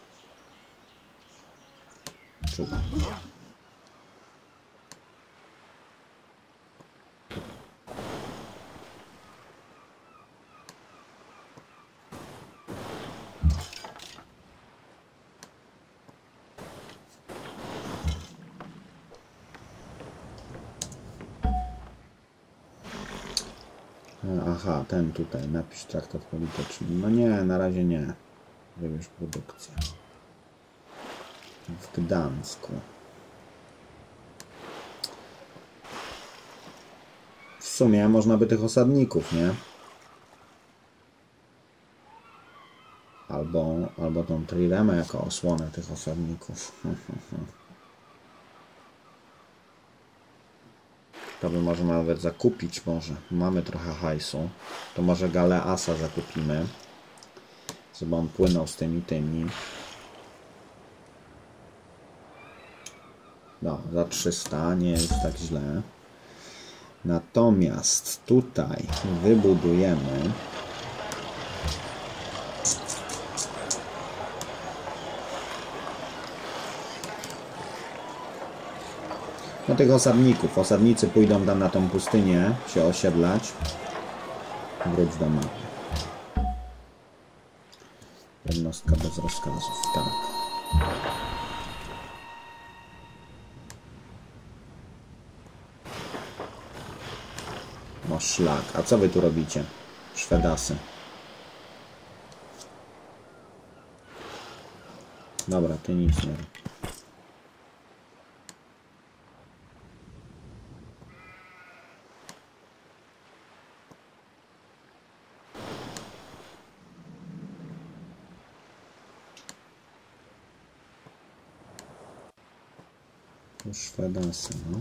Czuwa. Aha, ten tutaj, napisz traktat polityczny. No nie, na razie nie. Wybierz produkcję. W Gdańsku. W sumie można by tych osadników, nie? Albo tą triremę jako osłonę tych osadników. To by można nawet zakupić może. Mamy trochę hajsu. To może Galeasa zakupimy. Żeby on płynął z tymi. No, za 300 nie jest tak źle. Natomiast tutaj wybudujemy no tych osadników. Osadnicy pójdą tam na tą pustynię się osiedlać. Wróć do mapy. Jednostka bez rozkazów, tak. No szlak. A co wy tu robicie? Szwedasy. Dobra, ty nic nie rób. Szwedasy, no.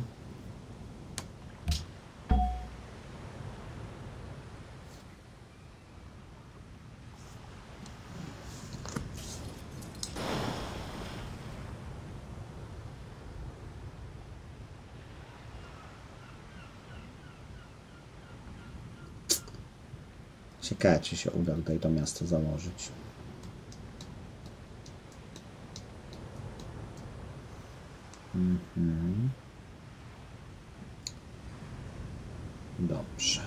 Ciekawe, czy się uda tutaj to miasto założyć. Dobrze.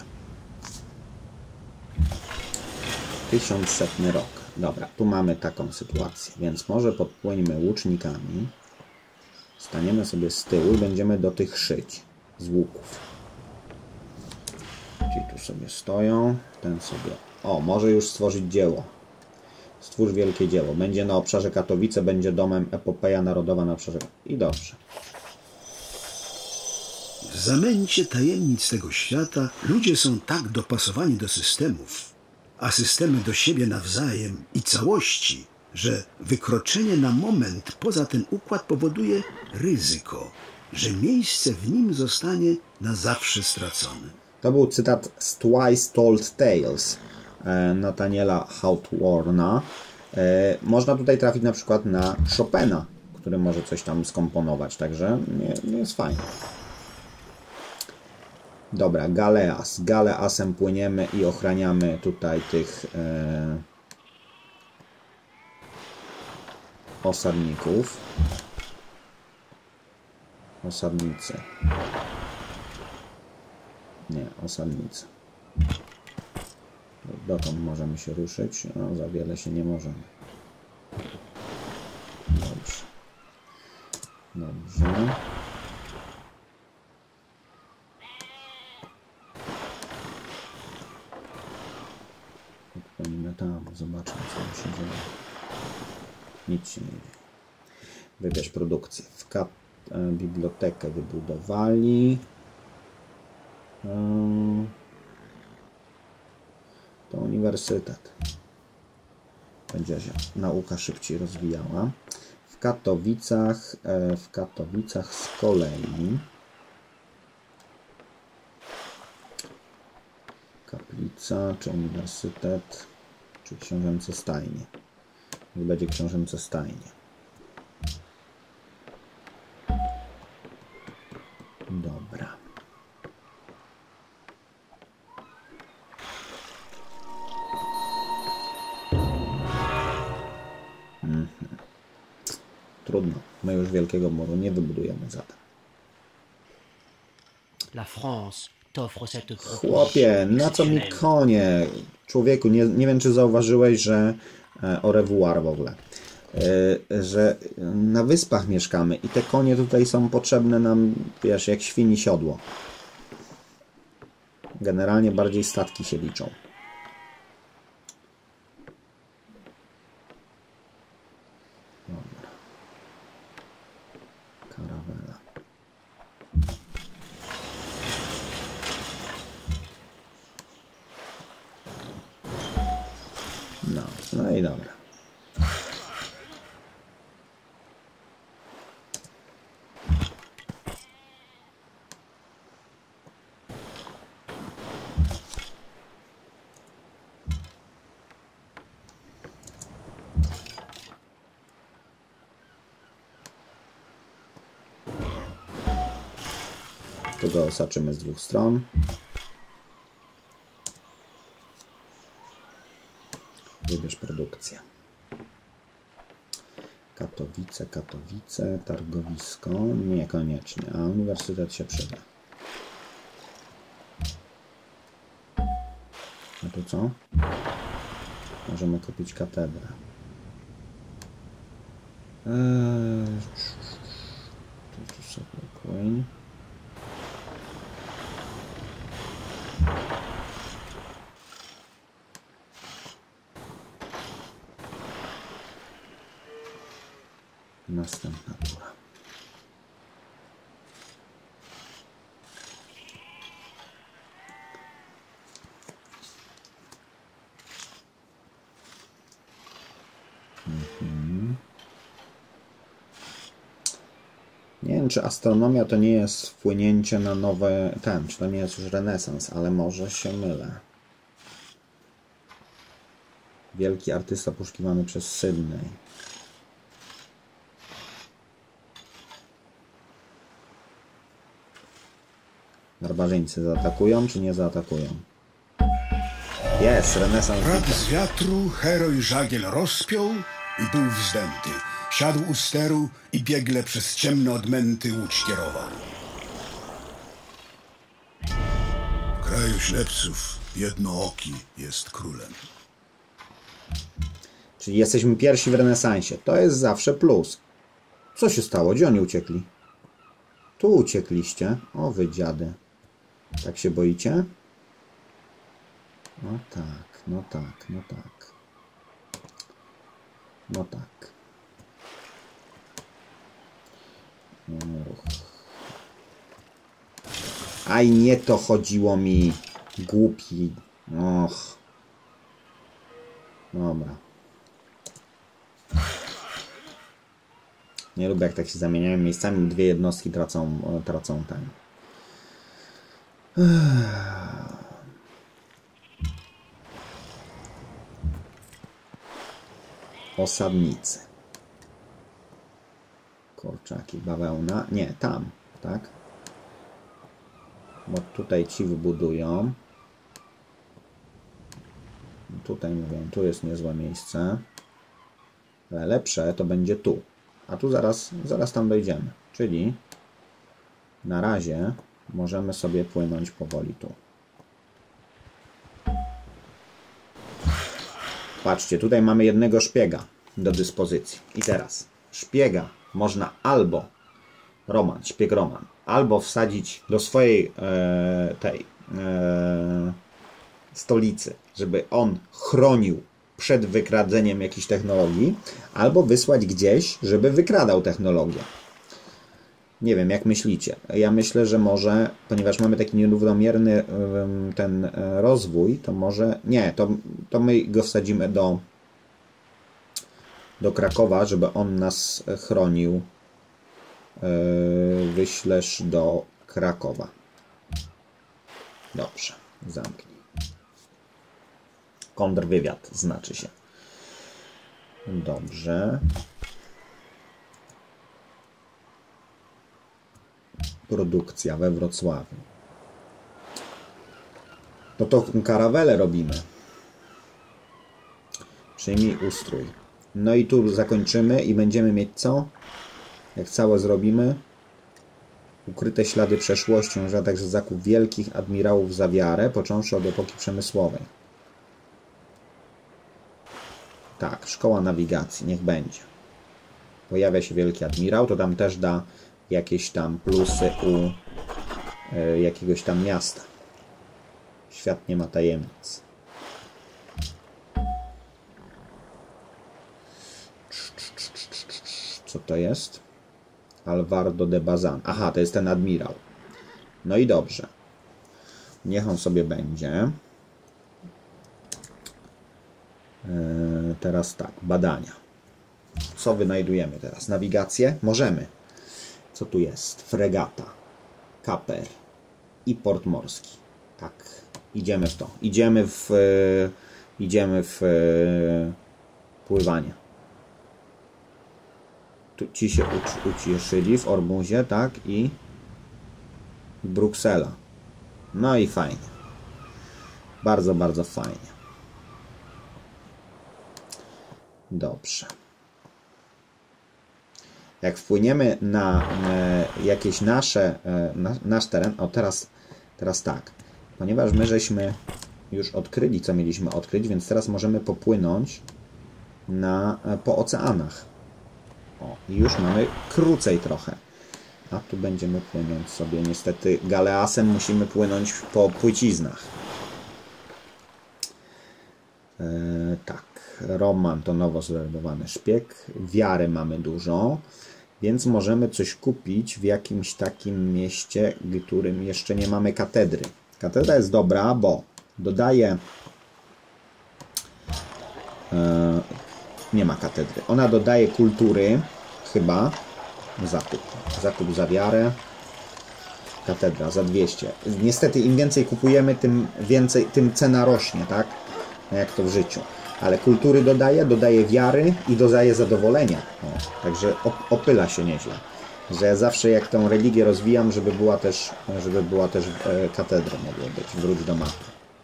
1100 rok. Dobra, tu mamy taką sytuację, więc może podpłyńmy łucznikami. Staniemy sobie z tyłu i będziemy do tych szyć z łuków. Ci tu sobie stoją, ten sobie... O, może już stworzyć dzieło. Stwórz wielkie dzieło. Będzie na obszarze Katowice, będzie domem Epopeja Narodowa na obszarze... I dobrze. W zamęcie tajemnic tego świata ludzie są tak dopasowani do systemów, a systemy do siebie nawzajem i całości, że wykroczenie na moment poza ten układ powoduje ryzyko, że miejsce w nim zostanie na zawsze stracone. To był cytat z Twice Told Tales Nathaniela Hawthorna. Można tutaj trafić na przykład na Chopina, który może coś tam skomponować, także nie jest fajnie. Dobra, Galeas. Galeasem płyniemy i ochraniamy tutaj tych osadników. Osadnicy. Nie, osadnicy. Dotąd możemy się ruszyć, no za wiele się nie możemy. Dobrze. Dobrze. Podpłynimy tam, zobaczmy co się dzieje. Nic się nie dzieje. Wybierz produkcję. Bibliotekę wybudowali. To uniwersytet. Będzie się nauka szybciej rozwijała. W Katowicach z kolei kaplica, czy uniwersytet, czy książęce stajnie. Niech będzie książęce stajnie. Dobra. Trudno. My już Wielkiego Muru nie wybudujemy zatem. La France t'offre cette Chłopie, na co mi konie? Człowieku, nie wiem czy zauważyłeś, że au revoir w ogóle. Że na wyspach mieszkamy i te konie tutaj są potrzebne nam, wiesz, jak świni siodło. generalnie bardziej statki się liczą. Dobra. Karawela. No i dobra. Tu go osaczymy z dwóch stron. Wybierz produkcję. Katowice, targowisko. Niekoniecznie, a uniwersytet się przyda. A tu co? Możemy kupić katedrę. Tu sobie Queen. Następna tura. Nie wiem, czy astronomia to nie jest wpłynięcie na nowe... czy to nie jest już renesans, ale może się mylę. Wielki artysta poszukiwany przez Sydney. Barbarzyńcy zaatakują, czy nie zaatakują? Jest, renesans. Brat z wiatru, heroj żagiel rozpiął i był wzdęty. Siadł u steru i biegle przez ciemne odmęty łódź kierował. W kraju ślepców jednooki jest królem. Czyli jesteśmy pierwsi w renesansie. To jest zawsze plus. Co się stało? Gdzie oni uciekli? Tu uciekliście. O wy dziady. Tak się boicie? No tak, no tak, no tak. No tak. Ruch. Aj, nie to chodziło mi. Głupi. Och. Dobra. Nie lubię, jak tak się zamieniają miejscami. Dwie jednostki tracą ten. Osadnicy. Kurczaki, bawełna. Nie, tam, tak? Bo tutaj ci wybudują. Tutaj mówię, tu jest niezłe miejsce. Ale lepsze to będzie tu. A tu zaraz tam dojdziemy. Czyli na razie możemy sobie płynąć powoli tu. Patrzcie, tutaj mamy jednego szpiega do dyspozycji. I teraz szpiega można albo szpieg Roman, albo wsadzić do swojej stolicy, żeby on chronił przed wykradzeniem jakiejś technologii, albo wysłać gdzieś, żeby wykradał technologię. Nie wiem, jak myślicie. Ja myślę, że może, ponieważ mamy taki nierównomierny ten rozwój, to może... Nie, to my go wsadzimy do Krakowa, żeby on nas chronił. Wyślesz do Krakowa. Dobrze, zamknij. Kontrwywiad znaczy się. Dobrze. Produkcja we Wrocławiu. To karawelę robimy. Przyjmij ustrój. No i tu zakończymy i będziemy mieć co? Jak całe zrobimy? Ukryte ślady przeszłością, a także zakup wielkich admirałów za wiarę, począwszy od epoki przemysłowej. Tak, szkoła nawigacji, niech będzie. Pojawia się wielki admirał, to tam też da jakieś tam plusy u jakiegoś tam miasta. Świat nie ma tajemnic. Co to jest? Alvaro de Bazan. Aha, to jest ten admirał. No i dobrze. Niech on sobie będzie. Teraz tak, badania. Co wynajdujemy teraz? Nawigację? Możemy. Co tu jest? Fregata, kaper i port morski. Tak, idziemy w to. Idziemy w pływanie. Tu ci się ucieszyli w Ormuzie, tak? I Bruksela. No i fajnie. Bardzo, bardzo fajnie. Dobrze. Jak wpłyniemy na jakieś nasz teren, o teraz tak, ponieważ my żeśmy już odkryli, co mieliśmy odkryć, więc teraz możemy popłynąć po oceanach. O, i już mamy krócej trochę. A tu będziemy płynąć sobie, niestety galeasem musimy płynąć po płyciznach. Tak, Roman to nowo zrealizowany szpieg, wiary mamy dużo, więc możemy coś kupić w jakimś takim mieście, w którym jeszcze nie mamy katedry. Katedra jest dobra, bo dodaje... nie ma katedry. Ona dodaje kultury, chyba. Zakup za wiarę. Katedra za 200. Niestety im więcej kupujemy, tym cena rośnie, tak? Jak to w życiu. Ale kultury dodaje wiary i dodaje zadowolenia. O, także opyla się nieźle. Że ja zawsze jak tę religię rozwijam, żeby była też katedra mogła być. Wróć do mapy.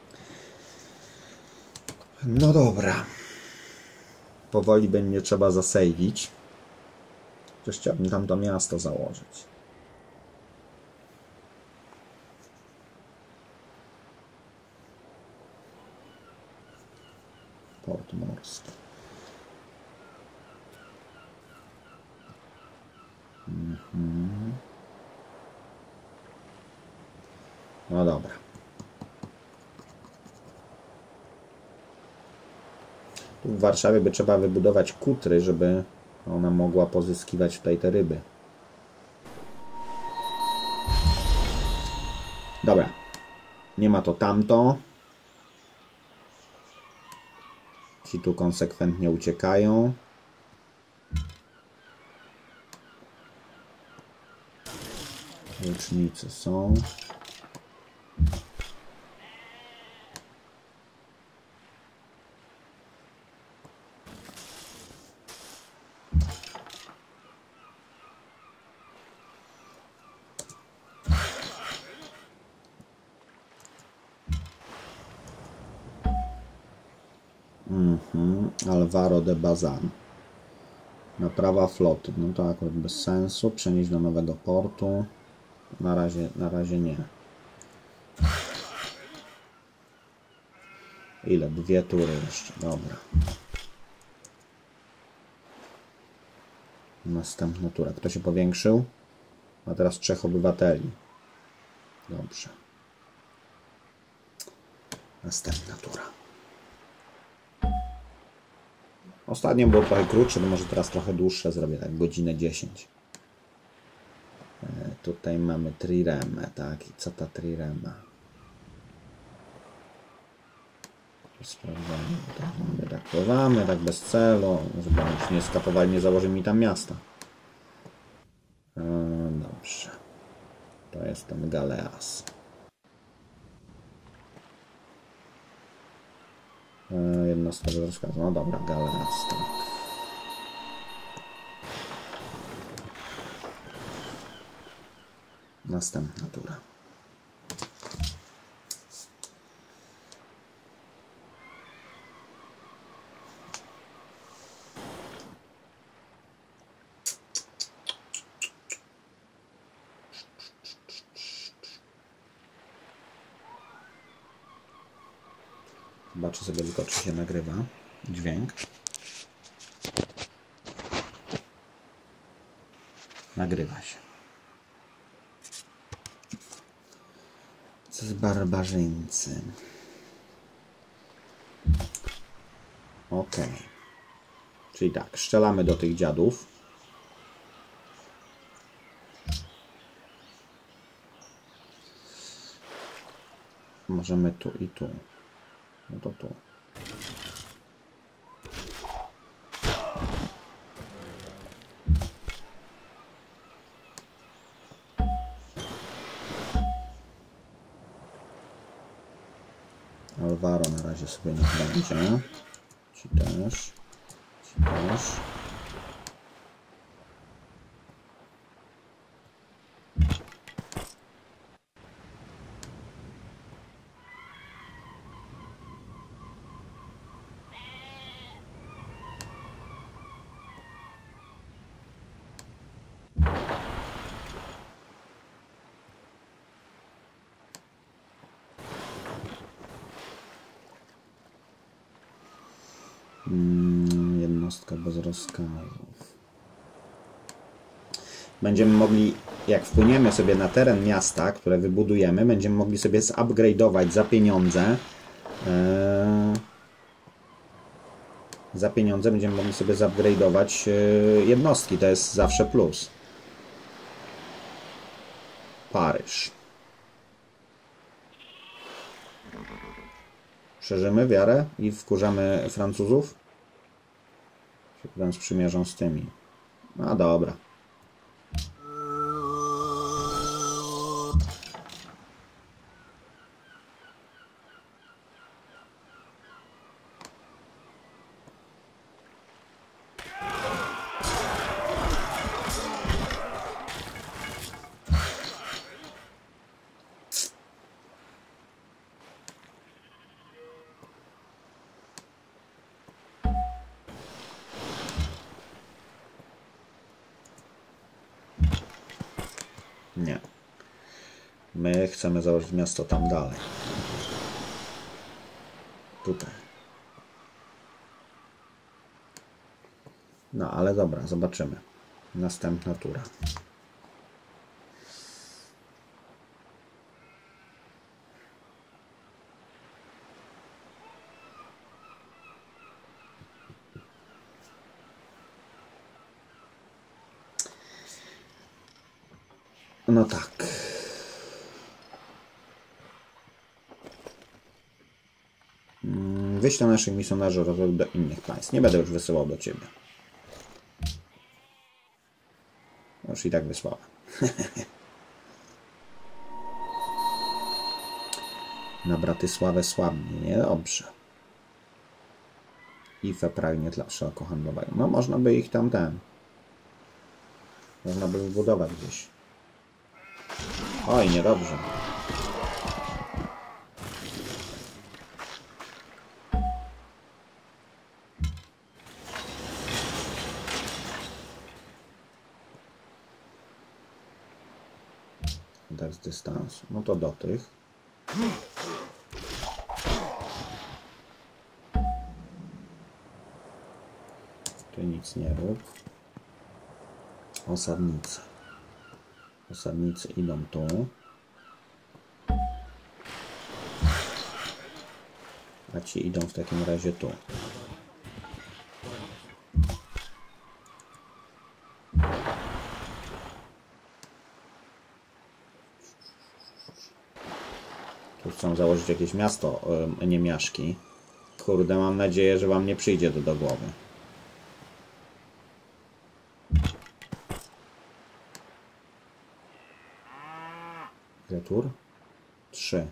No dobra. Powoli będzie trzeba zasejwić. Przecież chciałbym tam to miasto założyć. Port morski. No dobra. Tu w Warszawie by trzeba wybudować kutry, żeby ona mogła pozyskiwać tutaj te ryby. Dobra. Nie ma to tamto. Ci tu konsekwentnie uciekają. Łucznicy są. Alvaro de Bazan. Naprawa floty. No to akurat bez sensu. Przenieść do nowego portu. Na razie nie. Ile? 2 tury jeszcze. Dobra. Następna tura. Kto się powiększył? Ma teraz 3 obywateli. Dobrze. Następna tura. Ostatnio było trochę krótsze, to może teraz trochę dłuższe zrobię, tak godzinę 10. Tutaj mamy triremę, tak? I co ta trirema? Sprawdzamy, tak? My tak pływamy, tak bez celu, żeby już nie skapowali, nie założy mi tam miasta. Dobrze. To jest ten galeas. Jednostka do rozkazu. No dobra, galeas, tak. Następna tura. Zobaczę sobie tylko, czy się nagrywa dźwięk. Nagrywa się. Z barbarzyńcy. Ok. Czyli tak, strzelamy do tych dziadów. Możemy tu i tu. No to tu. Alvaro na razie sobie nie będzie. Ci też. Ci też. Jednostka bez rozkazów. Będziemy mogli, jak wpłyniemy sobie na teren miasta, które wybudujemy, będziemy mogli sobie zupgrade'ować za pieniądze. Za pieniądze będziemy mogli sobie zupgrade'ować jednostki. To jest zawsze plus. Paryż. Szerzymy wiarę i wkurzamy Francuzów? Się potem sprzymierzą z tymi. No dobra. Nie. My chcemy założyć miasto tam dalej. Tutaj. No, ale dobra, zobaczymy. Następna tura. No tak. Wyślę naszych misjonarzy do innych państw. Nie będę już wysyłał do ciebie. Już i tak wysłałem. Na Bratysławę słabnie. Niedobrze. IFE pragnie dla szeroko handlowego. No można by ich tam można by wybudować gdzieś. Oj, niedobrze. Tak z dystansu. No to do tych. Tu nic nie rób. Osadnice. Osadnicy idą tu. A ci idą w takim razie tu. Tu chcą założyć jakieś miasto niemiaszki. Kurde, mam nadzieję, że wam nie przyjdzie to do głowy. Ile tur? 3.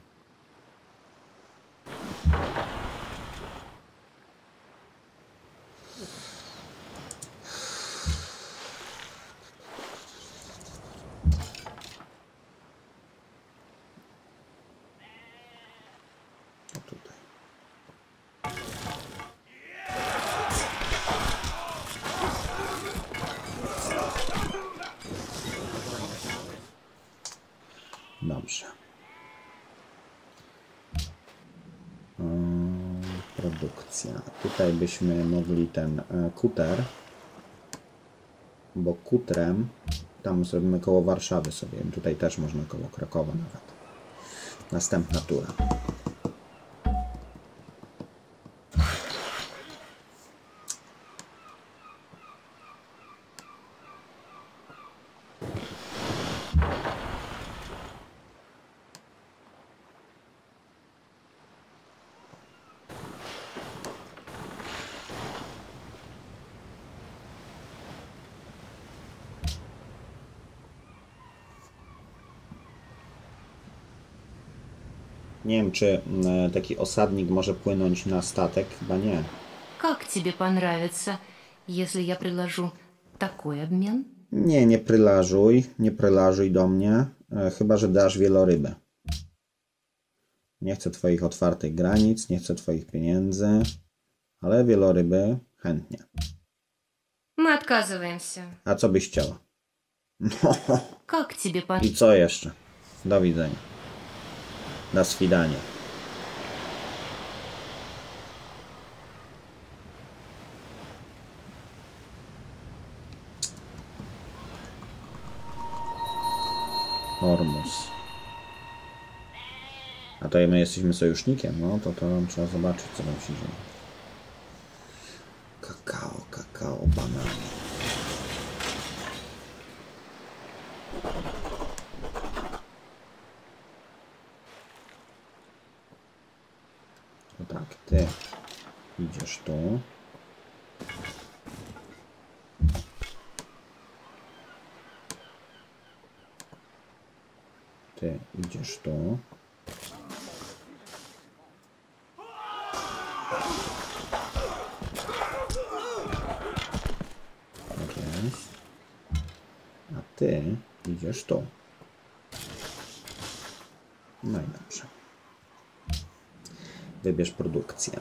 O tutaj. Dobrze. Produkcja. Tutaj byśmy mogli ten kuter, bo kutrem tam zrobimy koło Warszawy sobie. Tutaj też można koło Krakowa nawet. Następna tura. Nie wiem, czy taki osadnik może płynąć na statek. Chyba nie. Как тебе понравится, если я предложу такой обмен? Nie, nie prylażuj do mnie. Chyba że dasz wielorybę. Nie chcę twoich otwartych granic, nie chcę twoich pieniędzy. Ale wieloryby chętnie. Мы отказываемся. A co byś chciała? Как тебе I co jeszcze? Do widzenia. Na swidanie. Ormus. A to my jesteśmy sojusznikiem, no to trzeba zobaczyć, co tam się dzieje. Kakao, banany. No tak, ty idziesz tu. Ty idziesz tu. Tak jest. A ty idziesz tu. No i dobrze. Wybierz produkcję.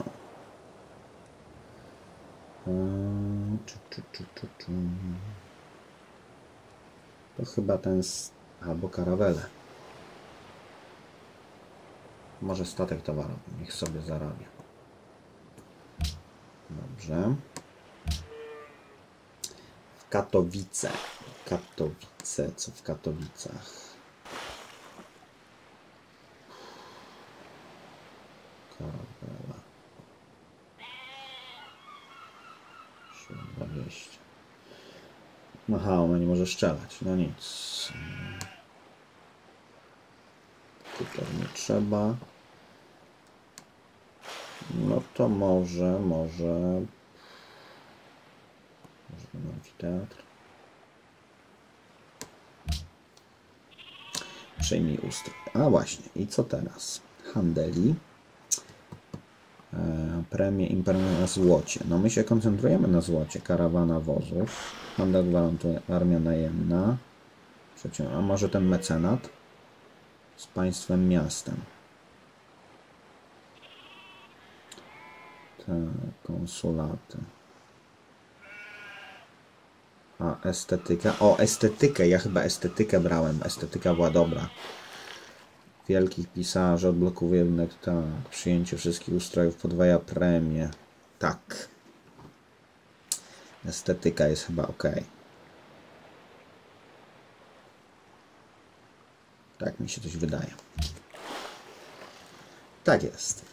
To chyba ten albo karawele. Może statek towarowy. Niech sobie zarabia. Dobrze. W Katowice. Katowice. Co w Katowicach? Karawela. 20. Aha, ona nie może strzelać. No nic. Tutaj nie trzeba. No to może ten amfiteatr. Przyjmij ustrój. A właśnie, i co teraz? Handeli. Premie imperium na złocie. No my się koncentrujemy na złocie. Karawana wozów. Handel gwarantuje armia najemna. A może ten mecenat? Z państwem miastem. Te konsulaty. A estetyka. O, estetykę. Ja chyba estetykę brałem. Estetyka była dobra. Wielkich pisarzy odblokowuje rynek. Tak. Przyjęcie wszystkich ustrojów podwaja premię. Tak. Estetyka jest chyba ok. Tak mi się coś wydaje. Tak jest.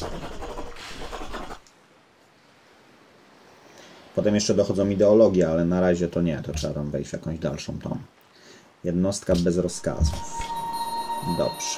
Potem jeszcze dochodzą ideologie, ale na razie to nie. To trzeba tam wejść w jakąś dalszą tą. Jednostka bez rozkazów. Dobrze.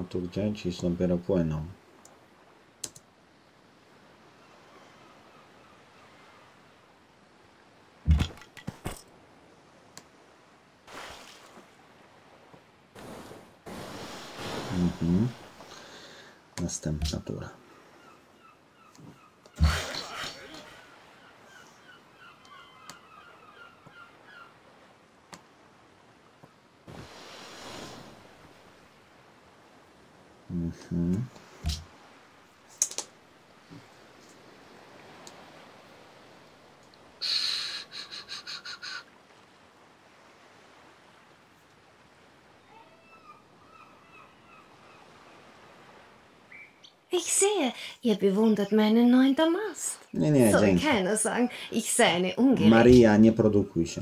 tu gdzie? Ci dopiero płyną. Następna tura. Ich sehe, ihr bewundert meinen 9. Mast. Nie, Soll dzięki. keiner sagen, ich sei eine ungerecht. Maria, nie produkuj się.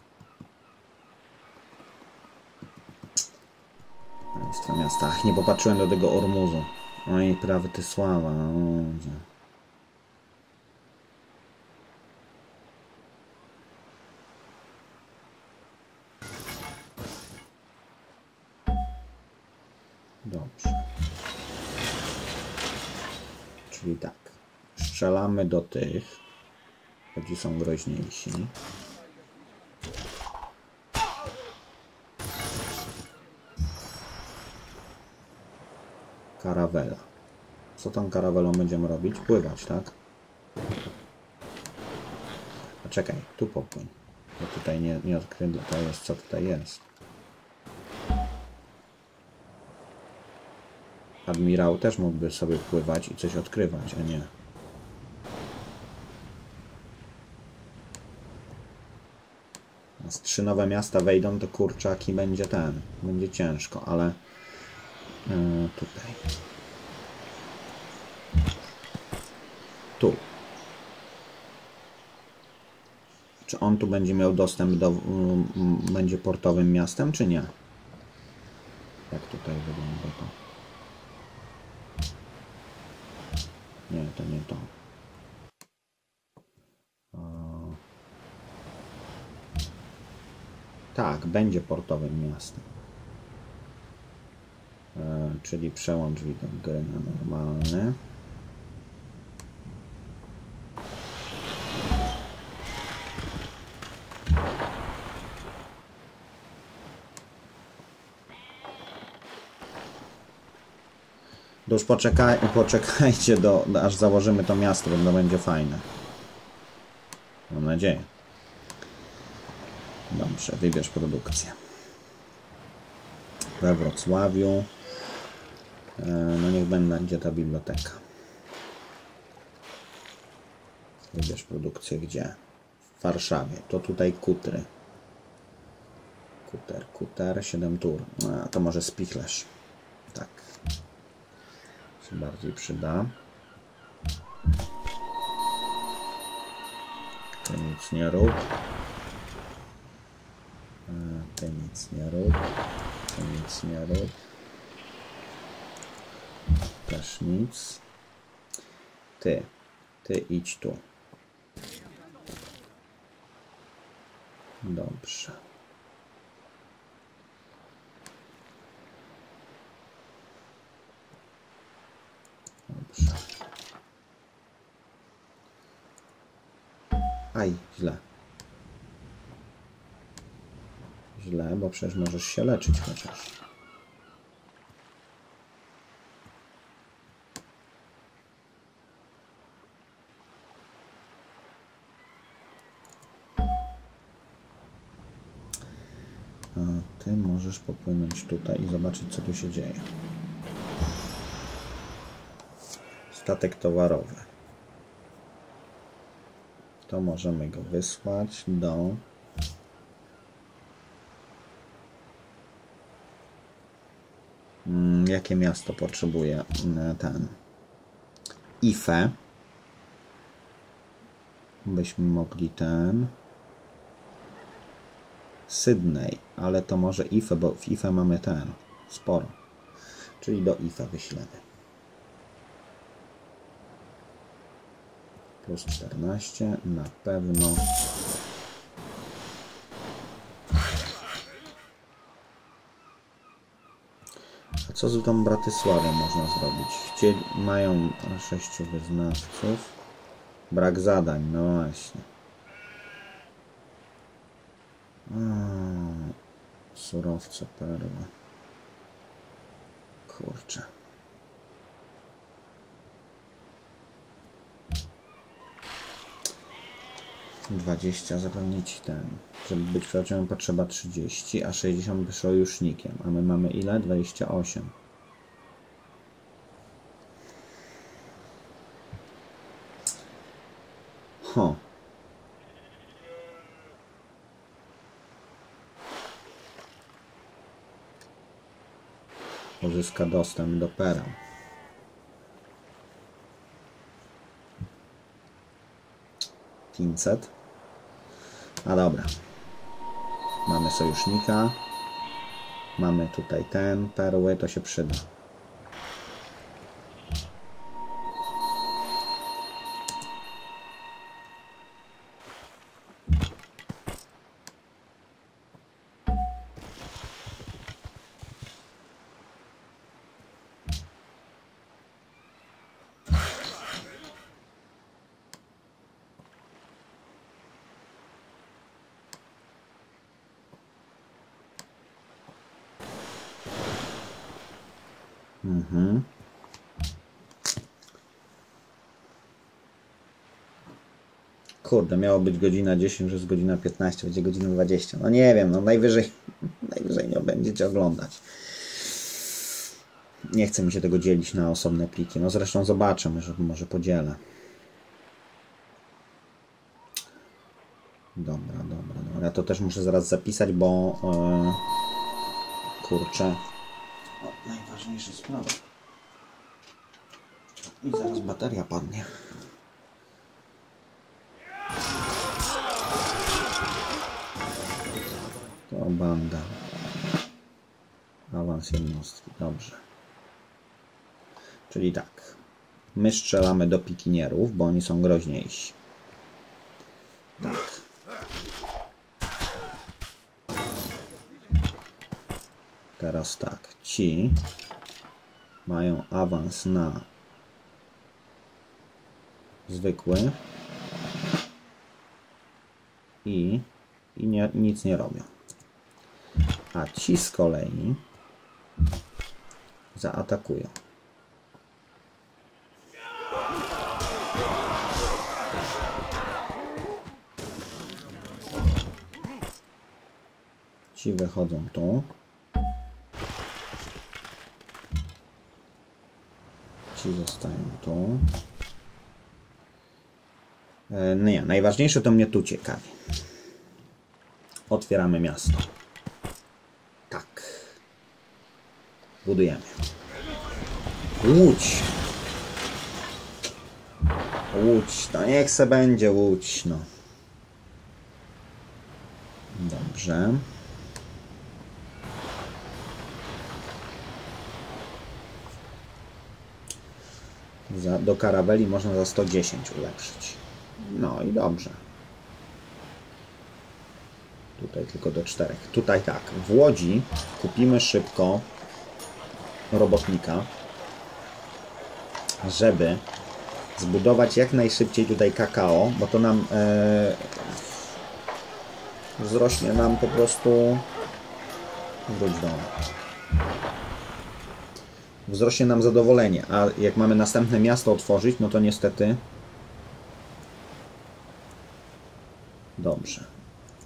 Państwa miasta. Ach, nie popatrzyłem do tego Ormuzu. Oj, prawy ty sława. Dobrze. Czyli tak. Strzelamy do tych, gdzie są groźniejsi. Karawela. Co tą karawelą będziemy robić? Pływać, tak? A czekaj, tu popłyń. Bo tutaj nie odkryłem, to jest, co tutaj jest. Admirał też mógłby sobie pływać i coś odkrywać, a nie. A z 3 nowe miasta wejdą, to kurczaki będzie będzie ciężko, ale tutaj. Tu. Czy on tu będzie miał dostęp do, będzie portowym miastem, czy nie? Jak tutaj wygląda to? Nie, to nie to. Tak, będzie portowym miastem. Czyli przełącz widok gry na normalny. To już poczekajcie aż założymy to miasto, bo to będzie fajne. Mam nadzieję. Dobrze, wybierz produkcję. We Wrocławiu. No niech będzie ta biblioteka. Wybierz produkcję gdzie? W Warszawie. To tutaj Kutry. Kuter, 7 tur. A, to może Spichlerz. Tak. Się bardziej przyda. Ty nic nie rób. Ty nic nie rób. Ty nic nie rób. Też nic. Ty idź tu. Dobrze. Dobrze. Aj, źle. Źle, bo przecież możesz się leczyć chociaż. A ty możesz popłynąć tutaj i zobaczyć, co tu się dzieje. Statek towarowy. To możemy go wysłać do... Jakie miasto potrzebuje ten? Ife. Byśmy mogli ten... Sydney, ale to może Ife, bo w Ife mamy ten sporo. Czyli do Ife wyślemy. Plus 14, na pewno. A co z tą Bratysławią można zrobić? Mają 6 wyznawców. Brak zadań, no właśnie. Surowce, perły. Kurczę. 20 zapewnić ten. Żeby być przyjacielem potrzeba 30, a 60 być sojusznikiem. A my mamy ile? 28. Uzyska dostęp do pera. Pincet. A dobra. Mamy sojusznika. Mamy tutaj ten, perły, to się przyda. Kurde, miało być godzina 10, że jest godzina 15, będzie godzina 20. No nie wiem, no najwyżej nie będziecie oglądać. Nie chce mi się tego dzielić na osobne pliki. No zresztą zobaczę, może podzielę. Dobra. Ja to też muszę zaraz zapisać, bo kurczę. O, najważniejsza sprawa. I zaraz bateria padnie. To banda. Awans jednostki. Dobrze. Czyli tak. My strzelamy do pikinierów, bo oni są groźniejsi. Tak. Teraz tak. Ci mają awans na zwykły i nic nie robią. A ci z kolei zaatakują. Ci wychodzą tu. Ci zostają tu. Nie, najważniejsze to mnie tu ciekawi. Otwieramy miasto. Tak. Budujemy. Łódź. Łódź. To niech se będzie łódź, no. Dobrze. Do karaweli można za 110 ulepszyć. No i dobrze. Tutaj tylko do 4. Tutaj tak. W Łodzi kupimy szybko robotnika, żeby zbudować jak najszybciej tutaj kakao, bo to nam wzrośnie nam po prostu wzrośnie nam zadowolenie, a jak mamy następne miasto otworzyć, no to niestety dobrze.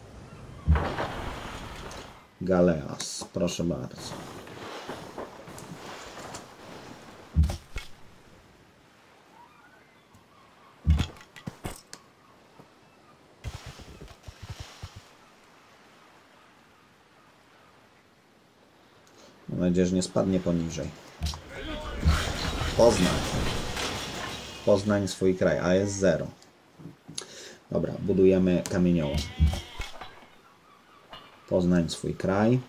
Galeas, proszę bardzo. Mam nadzieję, że nie spadnie poniżej. Poznań. Poznań swój kraj, a jest 0. Dobra, budujemy kamieniołom. Poznań swój kraj.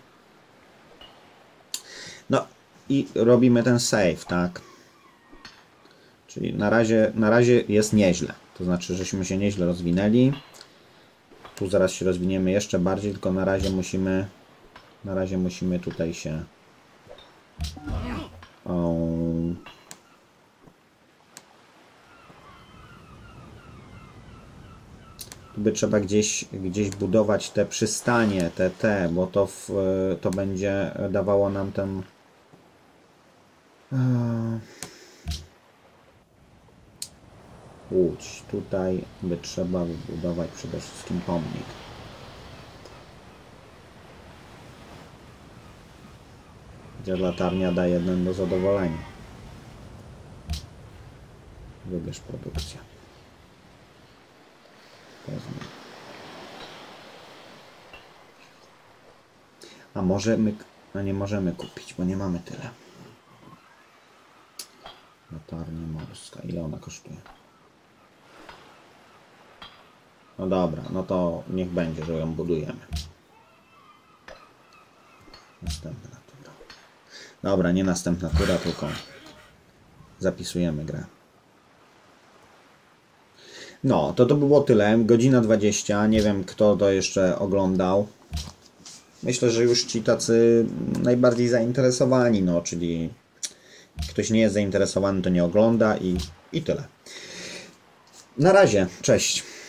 No i robimy ten save, tak? Czyli na razie jest nieźle. To znaczy, żeśmy się nieźle rozwinęli. Tu zaraz się rozwiniemy jeszcze bardziej, tylko na razie musimy tutaj się O. Tu by trzeba gdzieś budować te przystanie, bo to będzie dawało nam ten... Łódź. Tutaj by trzeba wybudować przede wszystkim pomnik. Gdzie latarnia da 1 do zadowolenia. Wybierz produkcję. A może my... No nie możemy kupić, bo nie mamy tyle. Latarnia morska. Ile ona kosztuje? No dobra, no to niech będzie, że ją budujemy. Następna tura. Dobra, nie następna tura, tylko zapisujemy grę. No, to było tyle. Godzina 20. Nie wiem, kto to jeszcze oglądał. Myślę, że już ci tacy najbardziej zainteresowani, no, czyli ktoś nie jest zainteresowany, to nie ogląda i tyle. Na razie, cześć.